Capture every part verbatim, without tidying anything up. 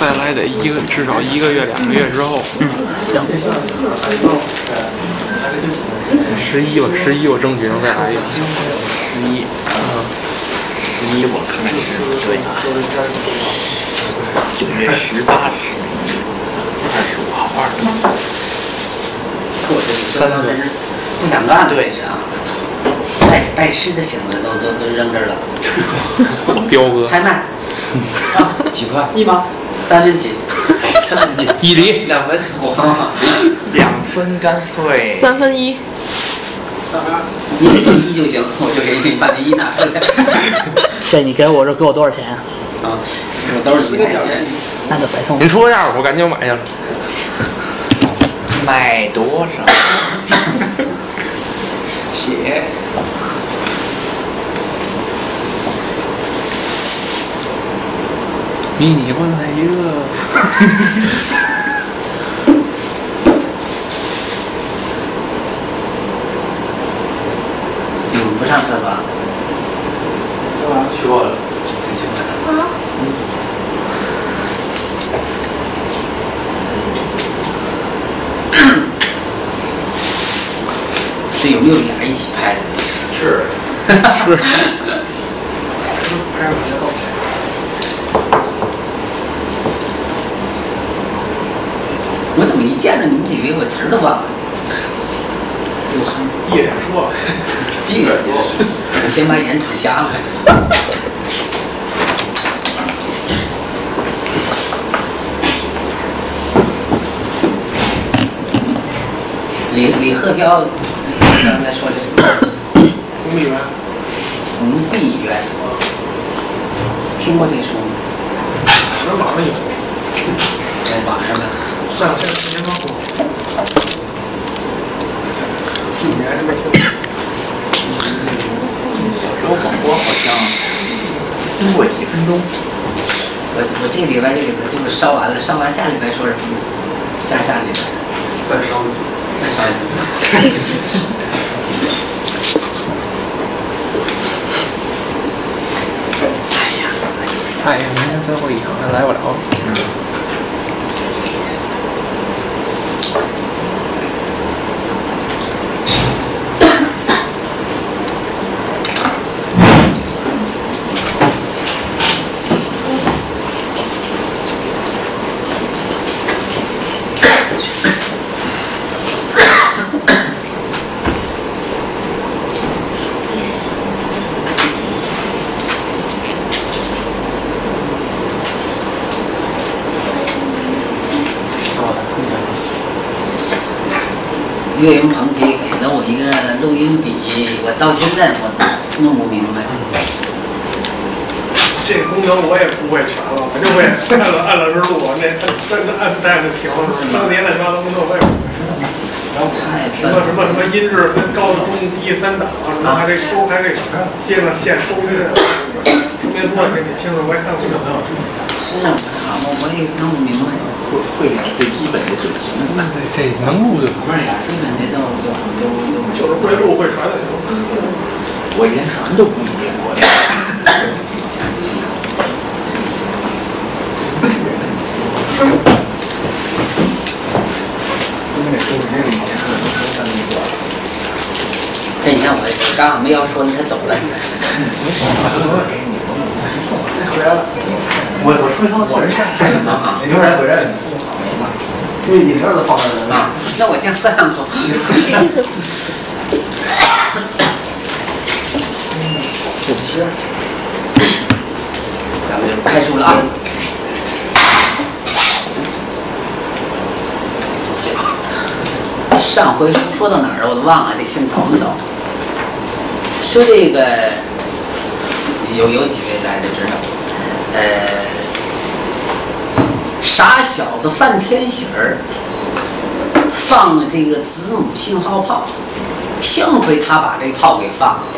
再来得一个至少一个月两个月之后。 嗯，行。 十一吧，十一我争取能再来一个。 十一， 嗯， 十一我看是对。九月十八、十一、二十五号、二十五。 三个不想干，对是啊。带带吃的行了，都都都扔这儿了。 彪哥。 拍卖。啊， 几块？ 一毛，三分钱。 一厘。 两分五。 两分干脆。 三分一。 三分二。你给一就行，我就给你把那一拿出来。 这你给我这给我多少钱呀？ 啊，我都是几块钱。 那就白送。 您出个价，我赶紧买去了。 卖多少？ 写。 迷你棺材一个。 你们不上厕所？ 啊，去过了。 啊。 这有没有俩一起拍的？ 是。 是。 拍完之后。 我怎么一见着你们几位，我词儿都忘了？ 一脸说， 这个我先把眼瞅瞎了。李李鹤彪刚才说的是红碧园。 红碧园，听过这书吗？ 那网上有。 在网上的。 上现在年光火。你还是没听过。小时候广播好像听过几分钟。 我我这礼拜这礼拜就是烧完了，烧完下礼拜说什么？下下礼拜再烧一次。 再烧一次。哎呀， 哎呀，明天最后一场还来不了。 嗯。 岳云鹏给给了我一个录音笔，我到现在我弄不明白。 这功能我也不会全了，我就会按了按了是录，那按按带着停，当年乱七八糟工作我也不会。然后什么什么什么音质分高中低三档，什么还得收还得接上线收音，说明多少钱挺清楚，我也看不懂。 是啊，好，我也弄不明白。 会会点最基本的就行。 那这能录就基本的都都都都就是会录会传的。 我连传都不一定会。哎，你看我刚好没要说，你可走了。 回来了。我我说一趟气儿啊， 你回来回来。那饮料都放那儿了啊，那我先喝两口。行。 有气儿。 咱们就开书了啊。上回书说到哪儿我都忘了，得先倒腾倒腾。说这个有有几位来的知道，呃，傻小子范天喜儿放了这个子母信号炮，幸亏他把这炮给放了。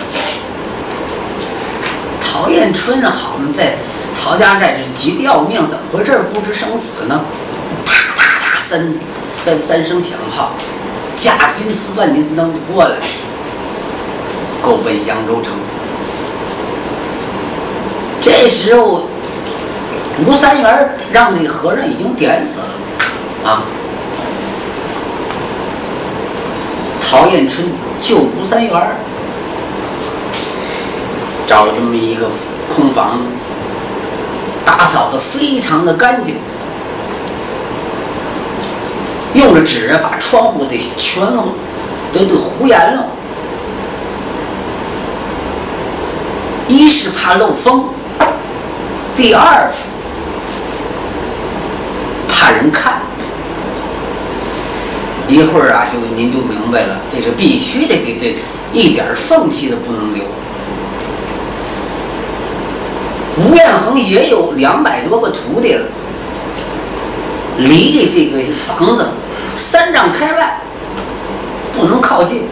陶彦春好像在陶家寨是急得要命，怎么回事？不知生死呢？哒哒哒三三三声响炮，驾着金丝万年灯过来，够奔扬州城。这时候吴三元让这个和尚已经点死了啊。陶彦春救吴三元，找了这么一个空房，打扫得非常的干净，用着纸啊把窗户得全都都糊严了。一是怕漏风，第二怕人看。一会儿啊，就您就明白了，这是必须得得得一点缝隙都不能留。吴彦衡也有两百多个徒弟了，离这个房子三丈开外，不能靠近。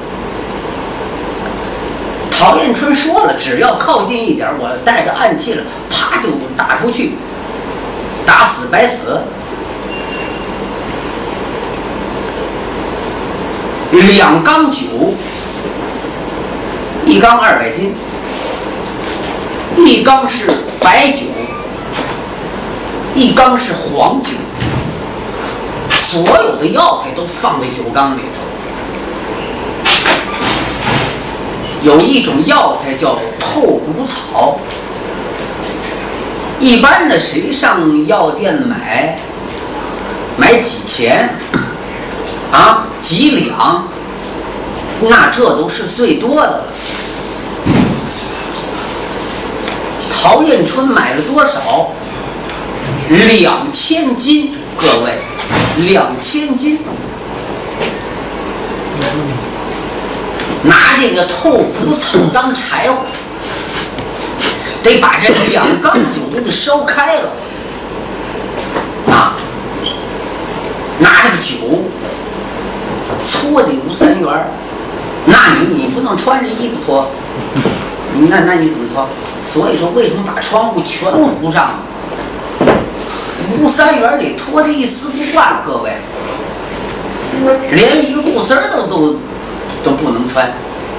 陶彦春说了，只要靠近一点，我带着暗器了，啪就打出去，打死白死。两缸酒，一缸二百斤，一缸是白酒，一缸是黄酒，所有的药材都放在酒缸里头。有一种药材叫透骨草，一般的谁上药店买，买几钱啊，几两，那这都是最多的了。陶彦春买了多少？两千斤，各位，两千斤。拿这个透骨草当柴火，得把这两缸酒都得烧开了啊！拿这个酒搓这吴三元，那你你不能穿着衣服搓，那那你怎么搓？所以说，为什么把窗户全糊上？吴三元得脱得一丝不挂，各位，连一个布丝儿都都都不能穿。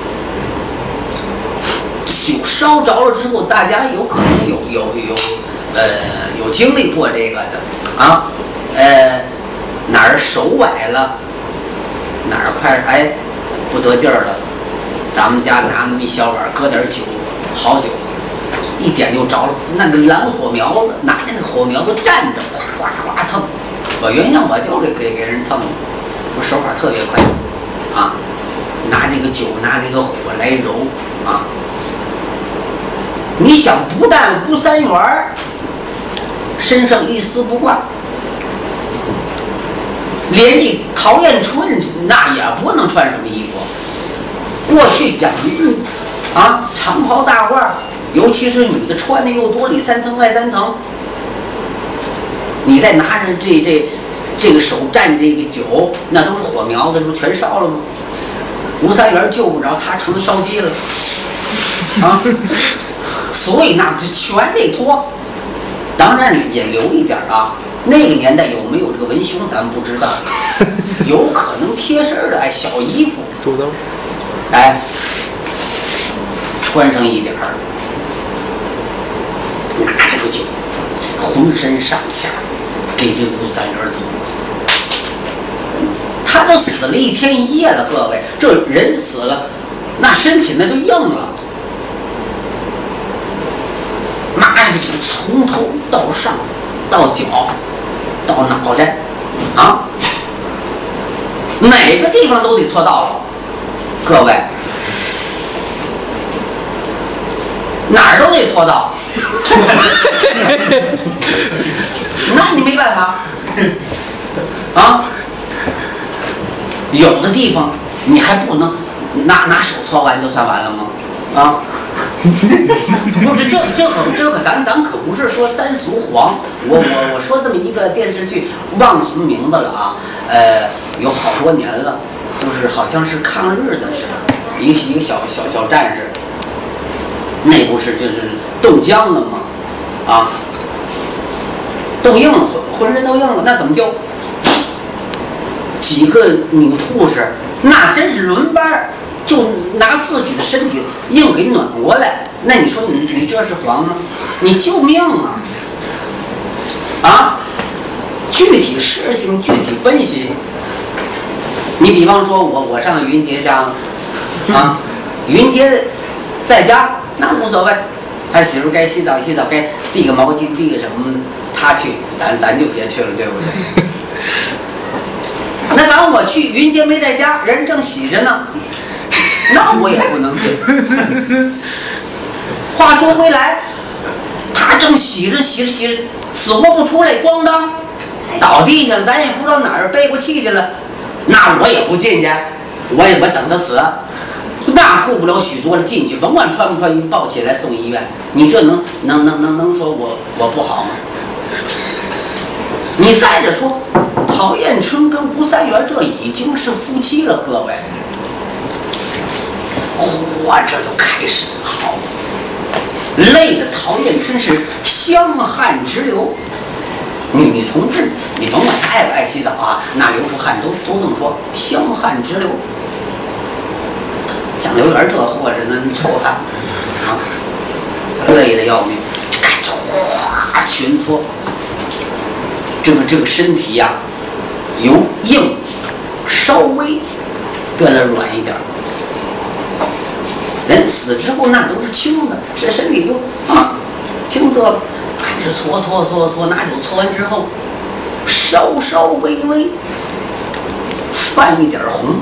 酒烧着了之后，大家有可能有有有呃有经历过这个的啊，呃哪儿手崴了，哪儿快哎不得劲儿了，咱们家拿那么一小碗，搁点酒，好酒，一点就着了。那个蓝火苗子，拿那个火苗子站着，呱呱呱蹭。我原先我就给给给人蹭，我手法特别快啊，拿这个酒，拿这个火来揉啊。你想不但吴三元身上一丝不挂，连这陶彦春那也不能穿什么衣服。过去讲究啊，长袍大褂，尤其是女的穿的又多里三层外三层，你再拿着这这这个手蘸这个酒，那都是火苗子，这不全烧了吗？吴三元救不着，他成烧鸡了啊！所以那全得脱，当然也留一点啊。那个年代有没有这个文胸，咱们不知道，有可能贴身的哎小衣服， 肚兜， 哎，穿上一点儿，拿这个酒，浑身上下给这吴三元走。他都死了一天一夜了，各位，这人死了，那身体那就硬了。拿这个酒从头到上，到脚，到脑袋，啊，哪个地方都得搓到了，各位，哪儿都得搓到，那你没办法，啊，有的地方你还不能拿拿手搓完就算完了吗？啊。不是这这可这可咱咱可不是说三俗黄，我我我说这么一个电视剧，忘了什么名字了啊？呃，有好多年了，就是好像是抗日的时候，一个一个小小小战士，那不是就是冻僵了吗？啊，冻硬了，浑浑身都硬了，那怎么救？几个女护士，那真是轮班。就拿自己的身体硬给暖过来，那你说你你这是黄吗？你救命啊！ 啊，具体事情具体分析。你比方说我我上云杰家啊，云杰在家那无所谓，他媳妇该洗澡洗澡，该递个毛巾递个什么，他去，咱咱就别去了，对不对？那当我去，云杰没在家，人正洗着呢，那我也不能去。话说回来，他正洗着洗着洗着，死活不出来，咣当倒地下了，咱也不知道哪儿背过气去了，那我也不进去，我也不等他死，那顾不了许多了，进去甭管穿不穿衣服，抱起来送医院，你这能能能能能说我我不好吗？你再者说，陶艳春跟吴三元这已经是夫妻了，各位，活着就开始好，累的陶艳春是香汗直流。女女同志，你甭管她爱不爱洗澡啊，那流出汗都都这么说，香汗直流。像刘源这货似的，臭汗啊，累得要命，看着哗群搓。这个这个身体呀、啊，由硬稍微变了软一点。人死之后那都是轻的，这身体就啊青色了，开始搓搓搓搓，拿酒搓完之后，稍稍微微泛一点红。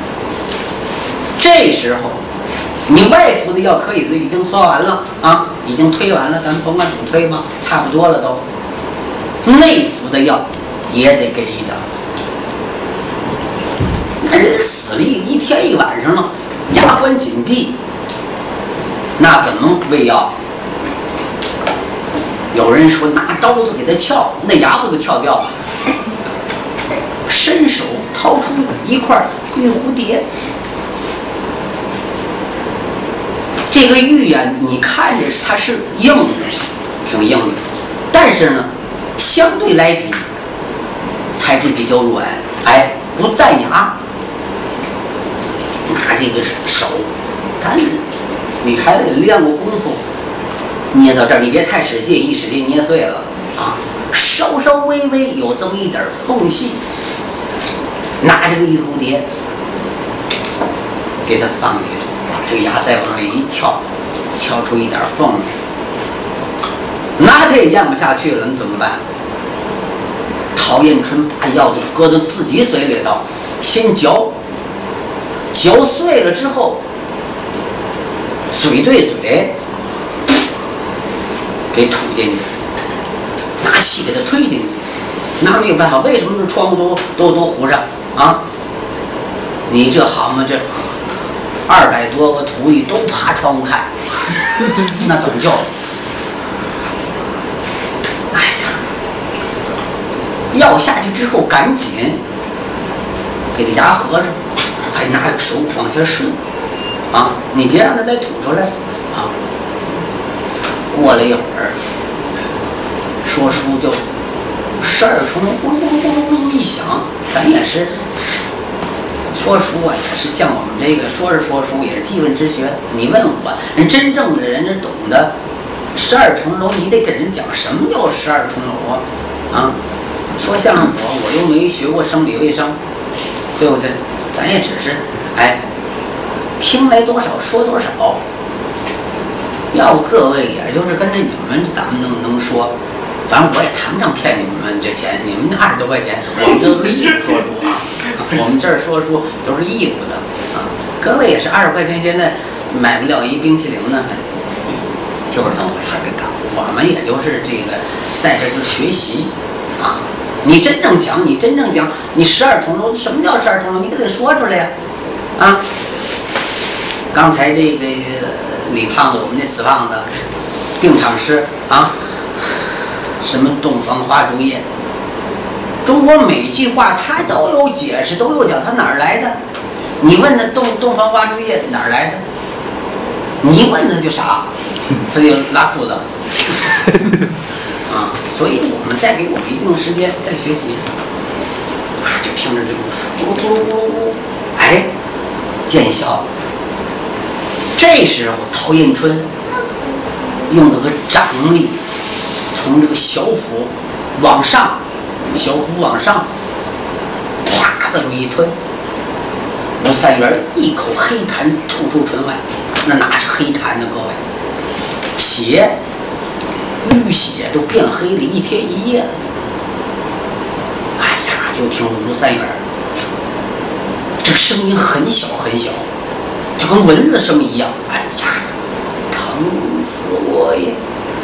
这时候，你外服的药可以已经搓完了啊，已经推完了，咱甭管怎么推吧，差不多了都。内服的药也得给一点。那人死了一一天一晚上了，牙关紧闭，那怎么喂药？有人说拿刀子给他撬，那牙不都撬掉了？伸手掏出一块玉蝴蝶，这个玉呀，你看着它是硬的，挺硬的，但是呢。相对来比，材质比较软，哎，不占牙。拿这个手，但是你还得练过功夫，捏到这儿，你别太使劲，一使劲捏碎了啊！稍稍微微有这么一点缝隙，拿这个玉蝴蝶给它放里头，把这个牙再往里一撬，撬出一点缝来。那他也咽不下去了，你怎么办？陶艳春把药都搁到自己嘴里头，先嚼，嚼碎了之后，嘴对嘴给吐进去，拿气给它推进去，那没有办法，为什么这窗户都都都糊上啊？你这好嘛，这二百多个徒弟都爬窗户看，那怎么救？药下去之后，赶紧给他牙合上，还拿着手往下顺，啊，你别让他再吐出来啊！过了一会儿，说书就十二重呼噜呼噜呼噜一响，咱也是说书啊，也是像我们这个说是说书，也是记问之学。你问我，人真正的人，人懂得十二重楼，你得给人讲什么叫十二重楼啊？啊！说相声我我又没学过生理卫生，对不对？咱也只是哎，听来多少说多少。要不各位也就是跟着你们，咱们能能说，反正我也谈不上骗你们这钱，你们二十多块钱，我们都是义务说书啊，我们这儿说书都是义务的啊。各位也是二十块钱，现在买不了一冰淇淋呢，就是这么回事。我们也就是这个在这就学习啊。你真正讲，你真正讲，你十二重楼，什么叫十二重楼？你得说出来呀，啊！刚才这个李胖子，我们那死胖子，定场诗啊，什么洞房花烛夜，中国每句话他都有解释，都有讲，他哪儿来的？你问他洞洞房花烛夜哪儿来的？你一问他就傻，他就拉裤子。啊，所以我们再给我们一定的时间再学习，啊，就听着这个咕噜咕噜咕噜咕噜，哎，见效。这时候陶艳春用这个掌力，从这个小腹往上，小腹往上，啪这么一吞，吴三元一口黑痰吐出唇外，那哪是黑痰呢？各位，血淤血都变黑了，一天一夜了。哎呀，就听吴三元这个声音很小很小，就跟蚊子声一样。哎呀，疼死我也！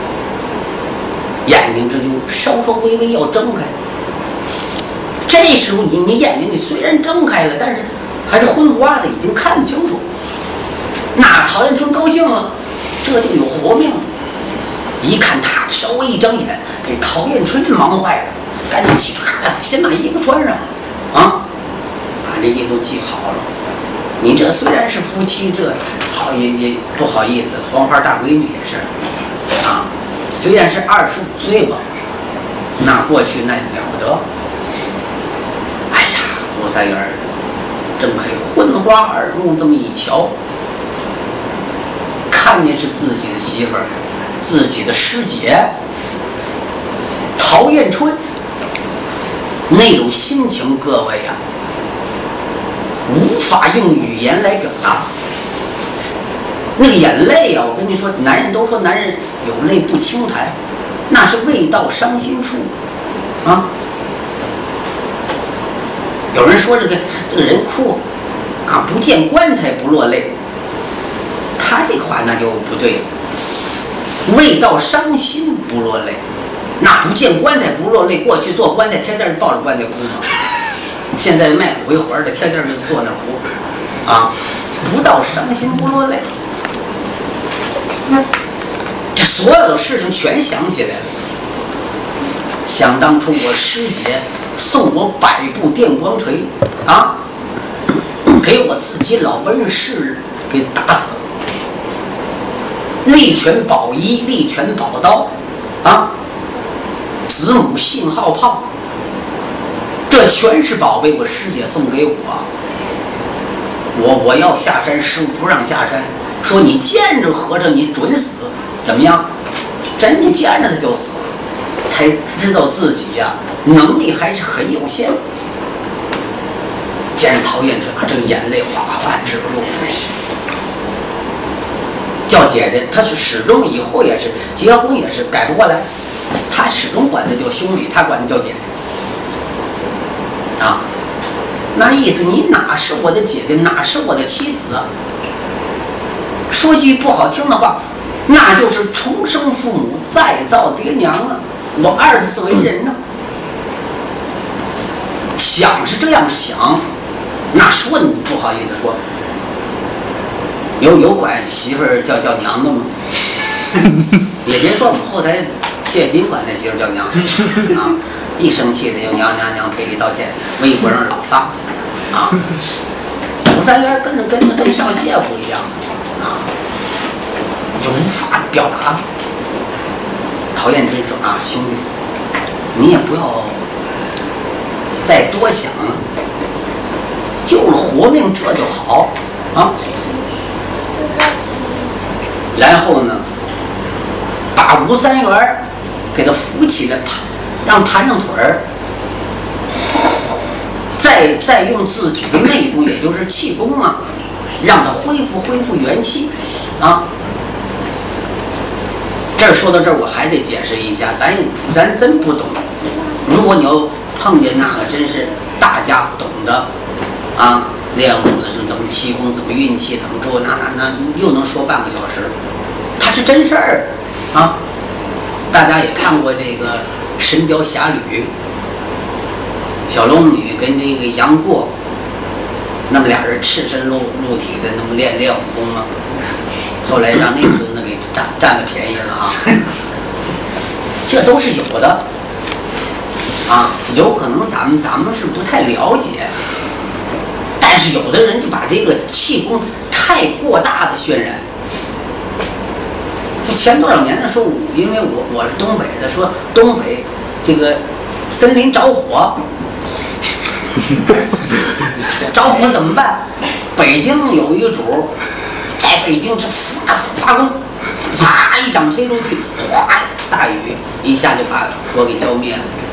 眼睛这就稍稍微微要睁开。这时候你你眼睛你虽然睁开了，但是还是昏花的，已经看不清楚。那陶彦春高兴了，这就有活命了。一看他稍微一睁眼，给陶彦春忙坏了，赶紧起咔咔先把衣服穿上啊，把这衣服系好了。你这虽然是夫妻，这好也也不好意思，黄花大闺女也是啊。虽然是二十五岁吧，那过去那了不得。哎呀，吴三元睁开昏花耳目，这么一瞧，看见是自己的媳妇儿，自己的师姐陶彦春，那种心情，各位呀、啊，无法用语言来表达。那个眼泪啊，我跟你说，男人都说男人有泪不轻弹，那是未到伤心处啊。有人说这个这个人哭啊，不见棺材不落泪，他这话那就不对了。未到伤心不落泪，那不见棺材不落泪。过去做棺材天天抱着棺材哭嘛，现在卖骨灰盒的天天就坐那哭啊，不到伤心不落泪。这所有的事情全想起来了。想当初我师姐送我百部电光锤啊，给我自己老恩师给打死了。力全宝衣，力全宝刀啊，子母信号炮，这全是宝贝，我师姐送给我。我我要下山，师傅不让下山，说你见着和尚你准死，怎么样？真的见着他就死了，才知道自己呀、啊、能力还是很有限。见着陶彦春啊，这个眼泪哗哗哗止不住。叫姐姐，她是始终以后也是结婚也是改不过来，她始终管她叫兄弟，她管她叫姐姐啊。那意思你哪是我的姐姐，哪是我的妻子啊？说句不好听的话，那就是重生父母，再造爹娘啊！我二次为人呢、啊，想是这样想，那说你不好意思说。有有管媳妇儿叫叫娘的吗？也别说我们后台谢金管那媳妇儿叫娘啊，一生气的就娘娘娘赔礼道歉，微博上老发啊。吴三元跟跟跟上谢不一样啊，就无法表达。陶彦春说啊，兄弟，你也不要再多想了，救了活命这就好啊。然后呢，把吴三元给他扶起来，让盘上腿儿，再再用自己的内功，也就是气功啊，让他恢复恢复元气啊。这儿说到这儿，我还得解释一下，咱咱真不懂。如果你要碰见那个真是大家懂的啊，练武的是怎么气功，怎么运气，怎么做，那那那又能说半个小时，它是真事儿啊！大家也看过这个《神雕侠侣》，小龙女跟这个杨过，那么俩人赤身露露体的那么练练武功啊，后来让那孙子给占占了便宜了啊！这都是有的啊，有可能咱们咱们是不太了解。但是有的人就把这个气功太过大的渲染。就前多少年的说，因为我我是东北的，说东北这个森林着火，着火怎么办？北京有一个主，在北京是发发功，啪一掌推出去，哗，大雨一下就把火给浇灭了。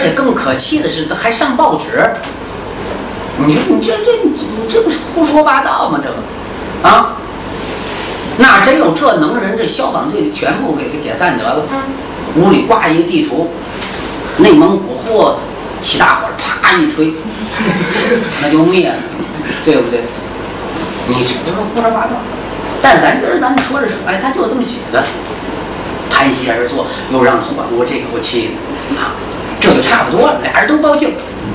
且更可气的是，还上报纸。你说你这这你这不是胡说八道吗？这个啊，那真有这能人，这消防队全部给给解散得了。屋里挂一个地图，内蒙古货起大火，啪一推，那就灭了，对不对？你这都是胡说八道。但咱今儿咱说着说，哎，他就这么写的，盘膝而坐，又让他缓过这口气啊，这就差不多了，俩人都高兴。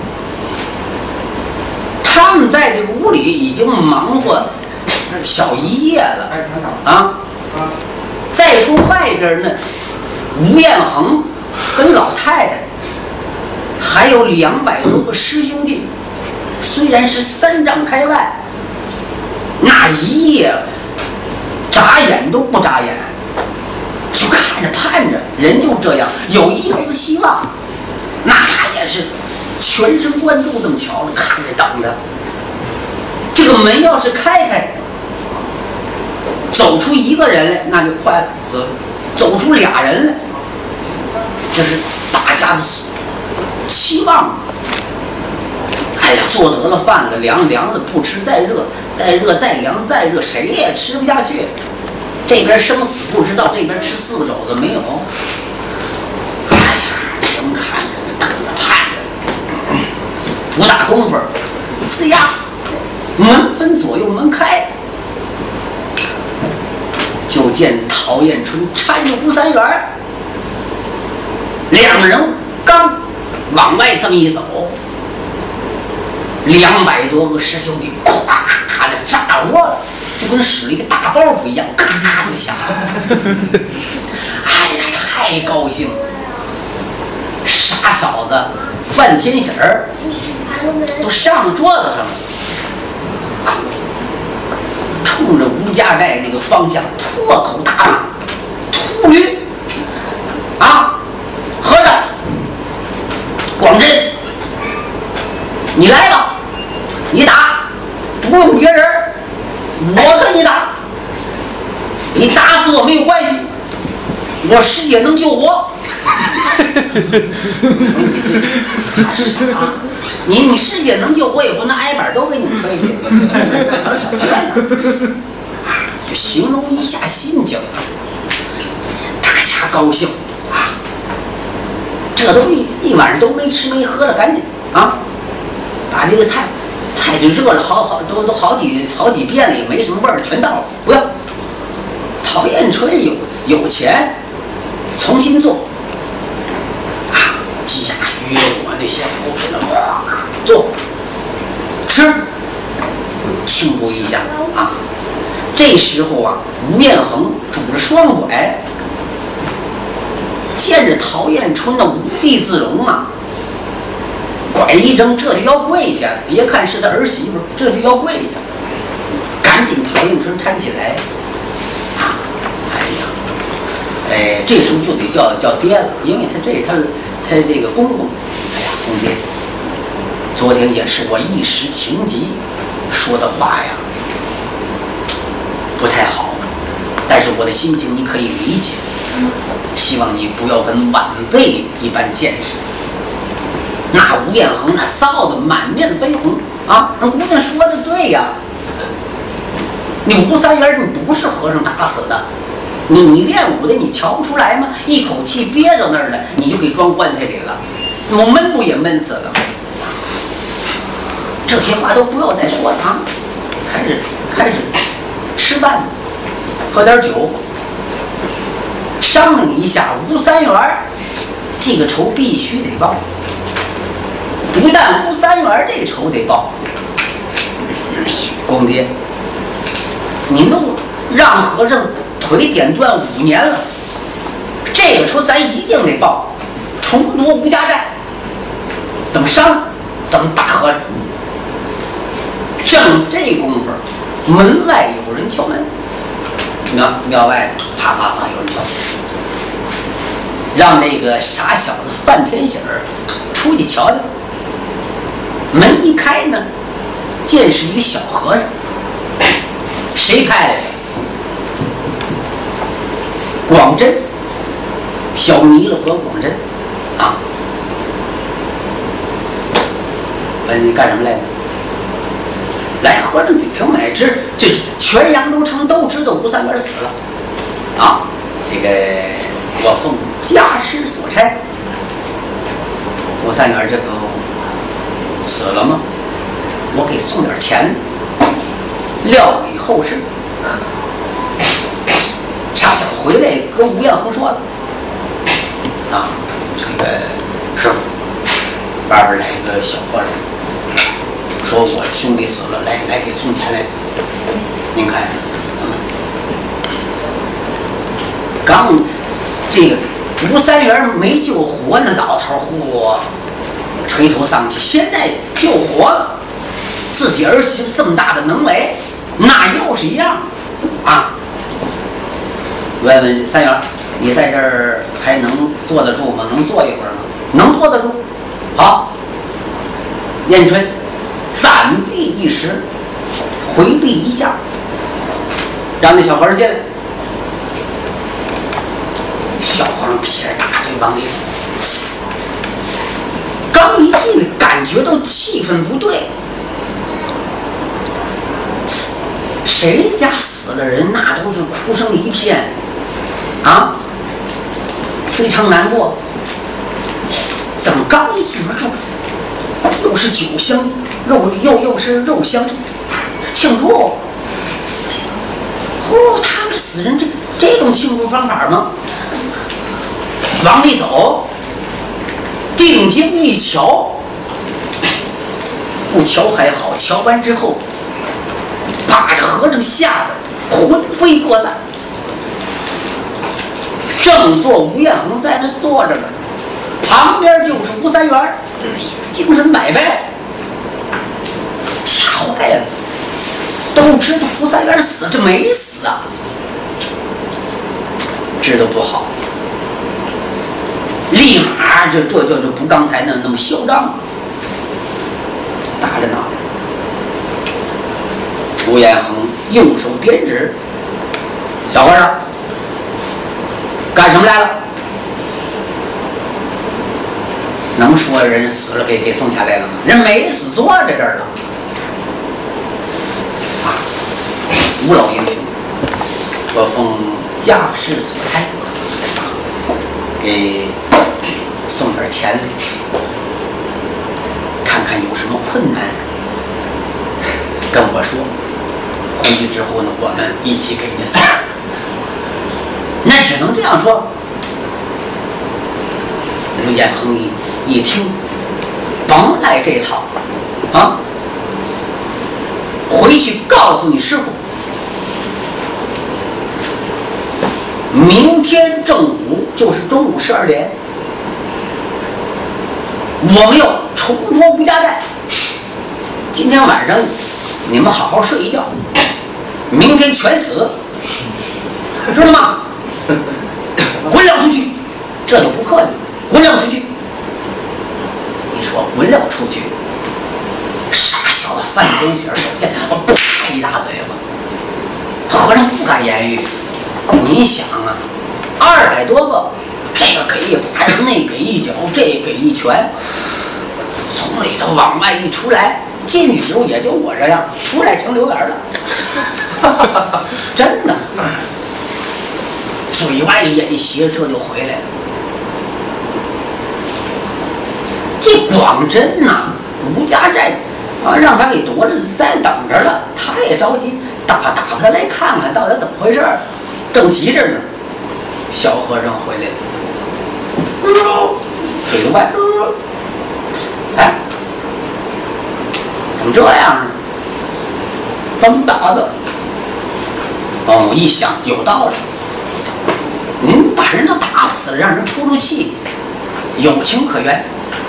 他们在这个屋里已经忙活小一夜了啊！再说外边呢，吴彦恒跟老太太还有两百多个师兄弟，虽然是三丈开外，那一夜眨眼都不眨眼，就看着盼着，人就这样，有一丝希望，那他也是全神贯注这么瞧着，看着等着。这个门要是开开，走出一个人来，那就坏了，死了；走出俩人来，这是大家的期望。哎呀，做得了饭了，凉凉的不吃再热，再热再凉再热，谁也吃不下去。这边生死不知道，这边吃四个肘子没有。哎呀，正看着呢，等着盼着，不大功夫，呲呀，门分左右门开，就见陶彦春搀着吴三元，两人刚往外这么一走，两百多个师兄弟咵的炸窝了，就跟使了一个大包袱一样，咔就下来了。哎呀，太高兴了！傻小子范天喜儿都上桌子上了，啊，冲着吴家寨那个方向破口大骂：“秃驴！啊，和尚，广真，你来吧，你打，不用别人，我跟你打，你打死我没有关系，我师姐能救活。”你你师姐能救活也不能挨板都给你推去，成什么了？就形容一下心情，大家高兴啊！这都一一晚上都没吃没喝了，赶紧啊，把这个菜菜就热了好好都都好几好几遍了，也没什么味儿，全倒了。不要，陶彦春有有钱，重新做。鸡鸭鱼肉啊，那些补品的哇，做吃，庆祝一下啊！这时候啊，吴彦恒拄着双拐，见着陶彦春的无地自容啊，拐一扔，这就要跪下。别看是他儿媳妇，这就要跪下。赶紧陶彦春搀起来啊！哎呀，哎，这时候就得叫叫爹了，因为他这他。他这个公公，哎呀，公爹，昨天也是我一时情急说的话呀，不太好，但是我的心情你可以理解，希望你不要跟晚辈一般见识。那吴彦恒那臊得满面绯红啊！那姑娘说的对呀，你吴三元你不是和尚打死的。你你练武的，你瞧不出来吗？一口气憋着那儿了，你就给装棺材里了，我闷不也闷死了？这些话都不要再说了啊！开始开始吃饭，喝点酒，商量一下。吴三元这个仇必须得报，不但吴三元这仇得报，公爹，你弄让和尚腿点转五年了，这个仇咱一定得报，重夺吴家寨。怎么商？怎么打和尚？正这功夫，门外有人敲门，庙庙外啪啪啪有人敲门，让那个傻小子范天喜儿出去瞧瞧。门一开呢，见是一个小和尚，谁派来的？广真，小弥勒佛广真啊， 问你干什么来了？来和尚挺买知，这全扬州城都知道吴三元死了啊！这个我奉家师所差，吴三元这个死了吗？我给送点钱，料理后事。傻小子回来跟吴彦恒说了啊，这个师傅，外边来一个小和尚。说我兄弟死了，来来给送钱来。您看，刚这个吴三元没救活，那老头嚯，垂头丧气。现在救活了，自己儿媳妇这么大的能为，那又是一样啊。问问三元，你在这儿还能坐得住吗？能坐一会儿吗？能坐得住。好，燕春。暂避一时，回避一下，让那小和尚进来。小和尚撇着大嘴往里走，刚一进，感觉到气氛不对。谁家死了人，那都是哭声一片啊，非常难过。怎么刚一进门住，又是酒香？肉又又是肉香，庆祝！哦，他们死人这这种庆祝方法吗？往里走，定睛一瞧，不瞧还好，瞧完之后，把这和尚吓得魂飞魄散。正坐吴彦恒在那坐着呢，旁边就是吴三元，精神百倍。吓坏了，都知道吴三元死，这没死啊，知道不好，立马这这这就不刚才那那么嚣张，打着脑袋。吴彦恒用手点指，小和尚，干什么来了？能说人死了给给送钱来了吗？人没死，坐在这儿了。吴老英雄，我奉家事所差，给送点钱，看看有什么困难，跟我说。回去之后呢，我们一起给您送。那只能这样说。吴彦恒一一听，甭来这套啊！回去告诉你师傅。明天正午就是中午十二点，我们要重夺吴家寨。今天晚上你们好好睡一觉，明天全死，知道吗？滚了出去，这就不客气，滚了出去。你说滚了出去，傻小子翻跟弦，手贱，我啪一大嘴巴，和尚不敢言语。你想啊，二百多个，这个给一巴掌，那给一脚，这给一拳，从里头往外一出来，进去时候也就我这样，出来成刘源了，真的，嘴外演邪，这就回来了。这广真呐、啊，吴家寨啊，让他给夺了，再等着了，他也着急，打打发他来看看到底怎么回事。正急着呢，小和尚回来了，腿都快，哎，怎么这样呢？甭打的。哦，一想有道理，您把人都打死了，让人出出气，有情可原。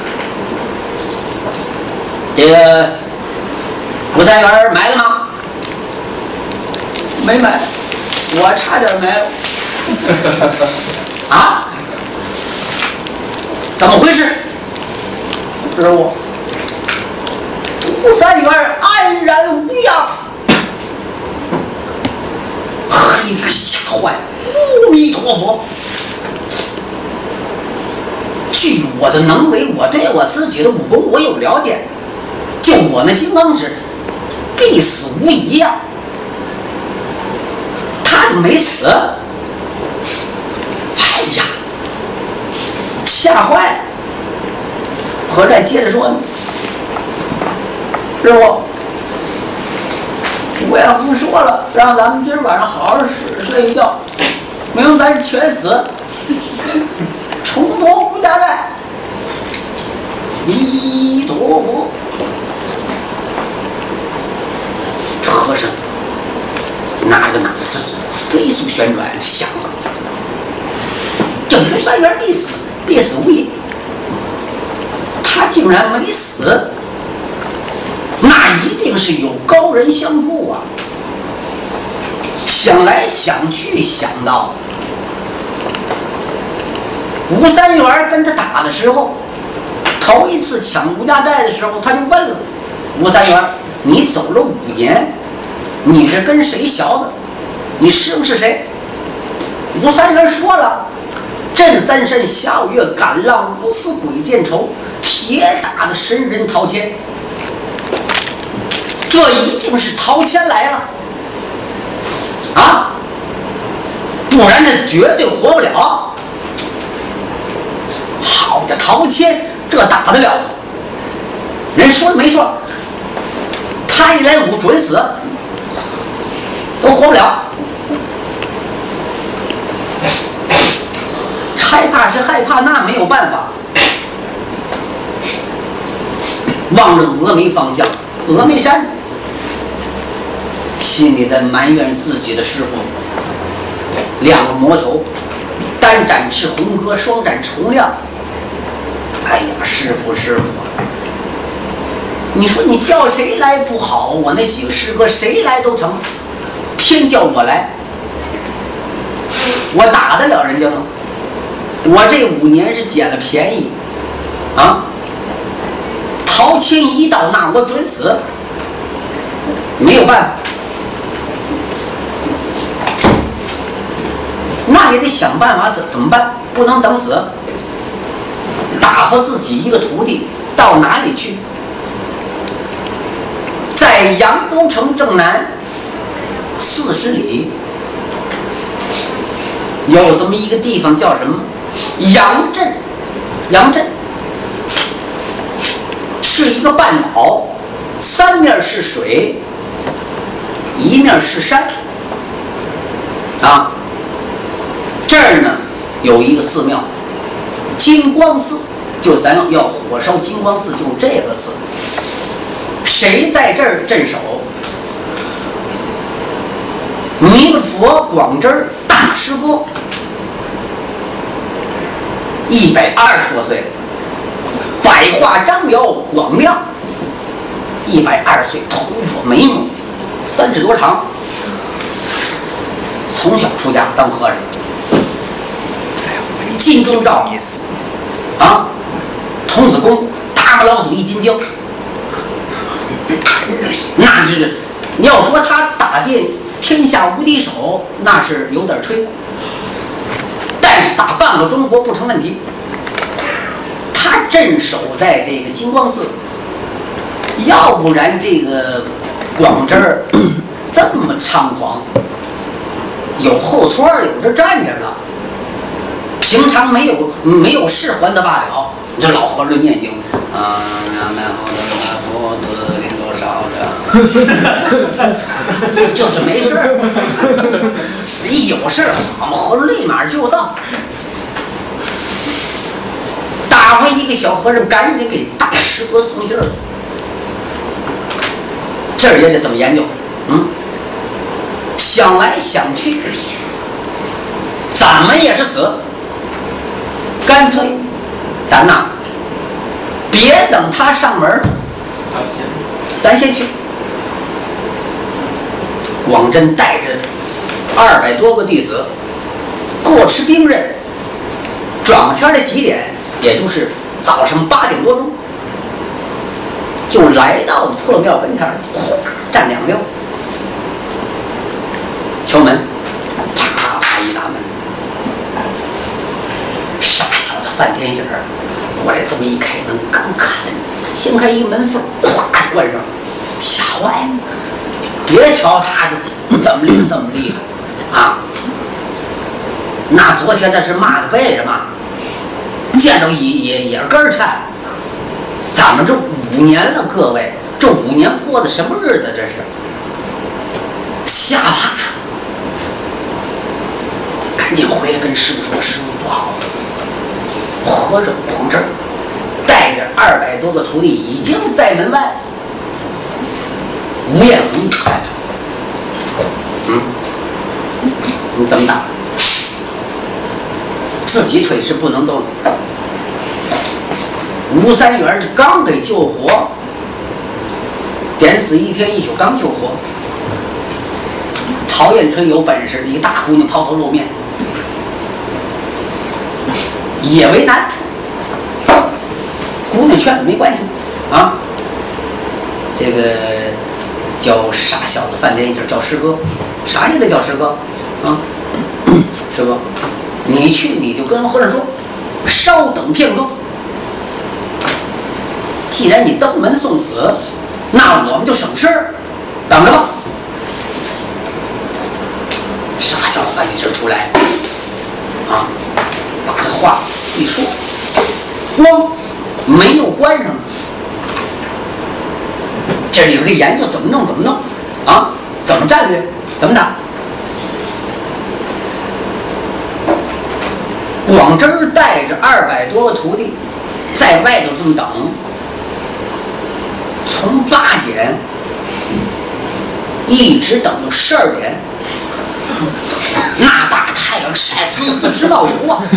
这个吴三元埋了吗？没埋。我差点没了啊！怎么回事？师傅，吴三元安然无恙。嘿，给吓坏了！阿弥陀佛！据我的能为，我对我自己的武功我有了解， 就我那金刚指必死无疑呀、啊，他怎么没死？哎呀，吓坏了！何战接着说呢：“师傅，我也不说了，让咱们今儿晚上好好睡睡一觉，明咱全死，重夺吴家寨。弥陀佛。”和尚拿着脑子飞速旋转，想了：这吴三元必死，必死无疑。他竟然没死，那一定是有高人相助啊！想来想去，想到吴三元跟他打的时候，头一次抢吴家寨的时候，他就问了吴三元：“你走了五年，你是跟谁学的？你师傅是谁？”吴三元说了：“镇三山下五岳，赶浪无私鬼见愁，铁打的神人陶谦。”这一定是陶谦来了啊，不然他绝对活不了。好的，陶谦这打得了？人说的没错，他一来五准死，都活不了。害怕是害怕，那没有办法。望着峨眉方向，峨眉山，心里在埋怨自己的师傅。两个魔头，单展翅红歌，双展重亮。哎呀，师傅师傅，你说你叫谁来不好？我那几个师哥谁来都成，偏叫我来，我打得了人家吗？我这五年是捡了便宜啊！陶谦一到那我准死，没有办法，那也得想办法怎怎么办？不能等死，打发自己一个徒弟到哪里去？在扬州城正南四十里，有这么一个地方叫什么？杨镇。杨镇是一个半岛，三面是水，一面是山啊。这儿呢有一个寺庙，金光寺，就咱要火烧金光寺，就这个寺。谁在这儿镇守？弥勒佛广真大师哥，一百二十多岁，百花张辽广亮，一百二十岁，头发眉毛三尺多长，从小出家当和尚，金钟罩啊，童子功，大把老祖一金经，那是你要说他打遍天下无敌手，那是有点吹，但是打半个中国不成问题。他镇守在这个金光寺，要不然这个广真儿这么猖狂，有后村有这站着了，平常没有没有事还得罢了，这老和尚念经啊，就是没事儿，一有事儿，我们和尚立马就到。打发一个小和尚，赶紧给大师哥送信儿。这儿也得怎么研究？嗯，想来想去，怎么也是死。干脆，咱呐，别等他上门，咱先去。广真带着二百多个弟子，过吃兵刃，转天的几点？也就是早上八点多钟，就来到破庙跟前，哗站两溜，敲门，啪啪一打门，傻小子范天喜儿过来，这么一开门，刚看掀开一门缝，咵关上，吓坏了。别瞧他这怎么厉怎么厉害啊！那昨天那是骂的背着骂，见着也也也是根儿颤。咱们这五年了，各位，这五年过的什么日子？这是吓怕，赶紧回来跟师傅说，师傅不好，和尚广智带着二百多个徒弟已经在门外。吴彦宏，你看看，嗯，你怎么打？自己腿是不能动的。吴三元刚给救活，点死一天一宿刚救活。陶艳春有本事，一个大姑娘抛头露面，也为难。姑娘劝没关系啊，这个叫傻小子饭店一下叫师哥，啥也得叫师哥啊。师哥，你去你就跟和尚说，稍等片刻。既然你登门送死，那我们就省事儿，等着吧。傻小子饭店一出来，啊，把这话一说，光没有关上。这里有个研究怎么弄怎么弄啊，怎么战略，怎么打。广真带着二百多个徒弟在外头这么等，从八点一直等到十二点，那大太阳晒呲呲直冒油啊，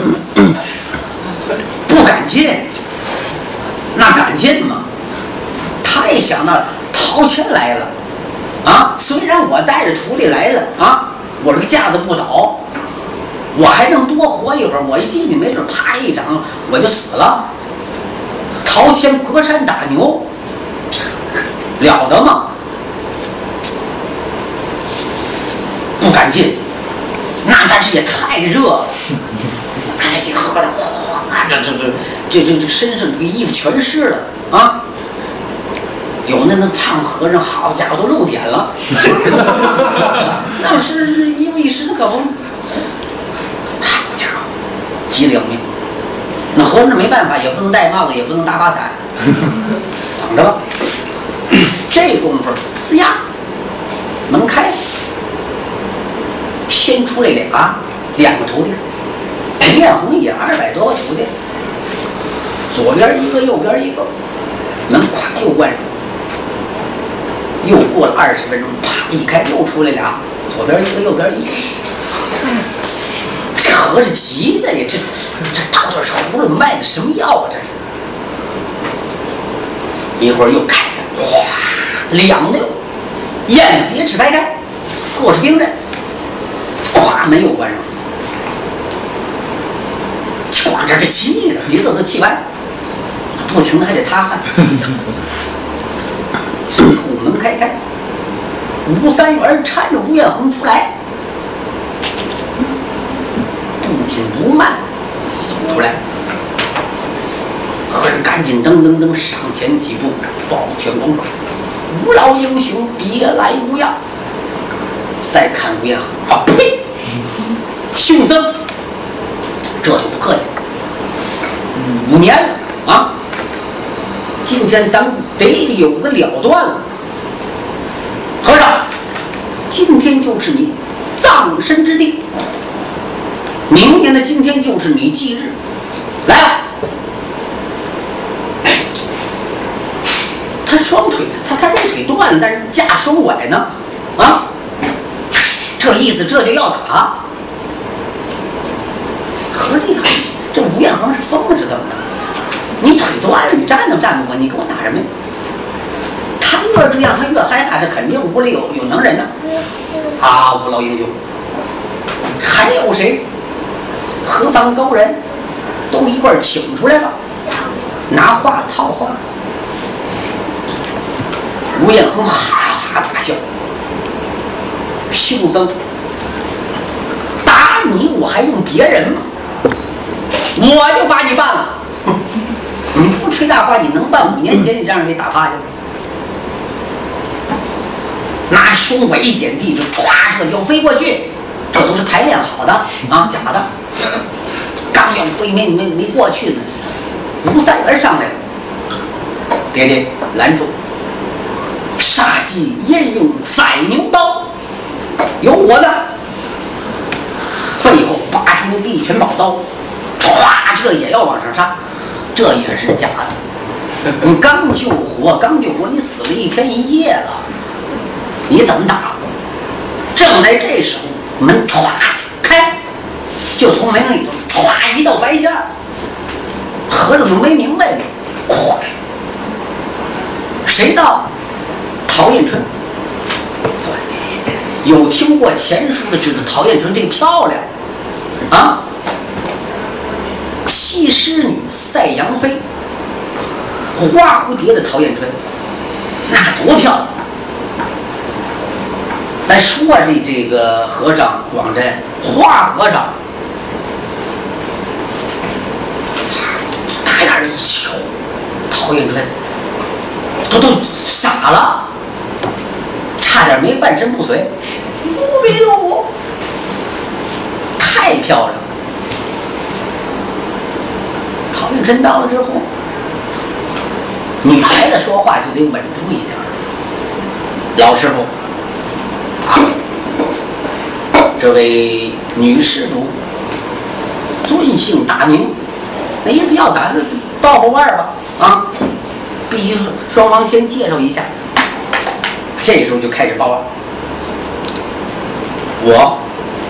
不敢进，那敢进吗？他一想到陶谦来了啊，虽然我带着徒弟来了啊，我这个架子不倒，我还能多活一会儿，我一进去没准啪一掌我就死了。陶谦隔山打牛，了得吗？不敢进，那但是也太热了，哎，这喝着哇，这这这这这这身上这个衣服全湿了啊！有那那胖和尚，好家伙都露点了，那是是衣服一湿可不。好家伙，急得要命。那和尚没办法，也不能戴帽子，也不能打把伞，等着吧。这功夫，吱呀，门开，先出来俩两个徒弟，吴彦宏也二百多个徒弟，左边一个，右边一个，门咵又关上。又过了二十分钟，啪一开，又出来俩，左边一个，右边一个。这和尚急的呀，这这到底是葫芦卖的什么药啊？这是。一会儿又开了，哇，两溜，燕子别翅排开，各是兵刃，咵门又关上了。唰，这这气的鼻子都气完，不停的还得擦汗。最后门开开，吴三元搀着吴彦宏出来，不紧不慢走出来，和尚赶紧噔噔噔上前几步，抱拳拱手：“吴老英雄别来无恙。”再看吴彦宏，啊呸！凶僧，这就不客气了。五年了啊！今天咱们得有个了断了。和尚，今天就是你葬身之地，明年的今天就是你忌日，来啊！他双腿，他他这腿断了，但是架双拐呢，啊，这意思这就要打。合理啊，这吴彦宏是疯了是怎么着？你腿断了，你站都站不稳，你给我打什么呀？他越这样，他越害怕，这肯定屋里有有能人呢。啊，吴老英雄，还有谁？何方高人？都一块儿请出来吧，拿话套话。吴彦宏哈哈大笑，凶僧，打你我还用别人吗？我就把你办了。你不吹大话，你能办五年前你让人给打趴下？ 拿双尾一点地，就歘，这就飞过去。这都是排练好的啊，假的。刚要飞没没没过去呢，吴三元上来了，爹爹拦住。杀鸡焉用宰牛刀？有我的。背后拔出力拳宝刀，歘，这也要往上杀，这也是假的。你刚救活，刚救活，你死了一天一夜了，你怎么打？正在这时候，门歘开，就从门里头歘一道白线，和尚都没明白呢，咵，谁到？陶艳春。有听过前书的知道陶艳春这个漂亮啊，西施女赛杨妃，花蝴蝶的陶艳春，那多漂亮！咱说的这个和尚广真花和尚，大眼一瞧，陶艳春都都傻了，差点没半身不遂。不比我太漂亮了。陶艳春到了之后，女孩子说话就得稳重一点。老师傅啊，这位女施主尊姓大名？那意思要打就报报腕吧啊！必须双方先介绍一下。这时候就开始报腕。我，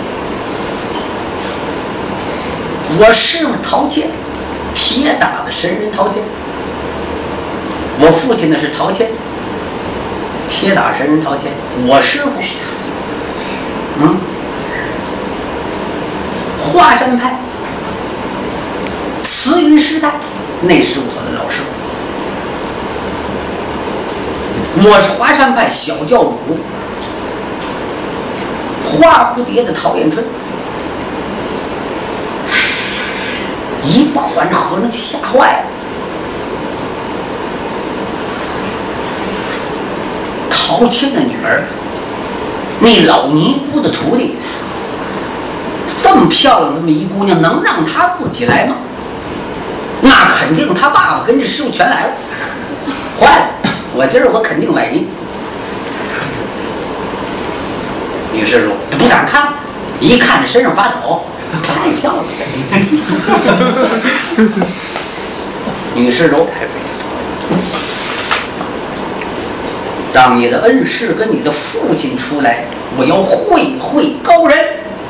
我师傅陶谦，铁打的神人陶谦。我父亲呢是陶谦，铁打神人陶谦。我师傅，嗯，华山派慈云师太，那是我的老师傅。我是华山派小教主。花蝴蝶的陶艳春，一报完，这和尚就吓坏了。陶谦的女儿，那老尼姑的徒弟，这么漂亮这么一姑娘，能让她自己来吗？那肯定她爸爸跟着师傅全来了。坏了，我今儿我肯定崴泥。女施主不敢看，一看这身上发抖，太漂亮了。女施主，让你的恩师跟你的父亲出来，我要会会高人。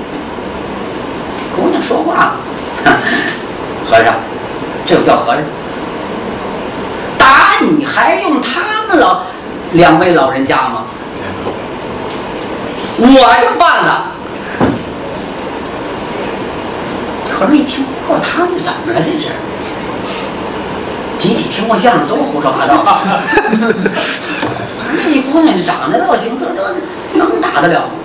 姑娘说话，和尚，这就叫和尚。打你还用他们老两位老人家吗？我就办了。这和尚一听，嚯，他们怎么了？这是集体听过相声都胡说八道。那姑娘长得倒行，这这能打得了吗？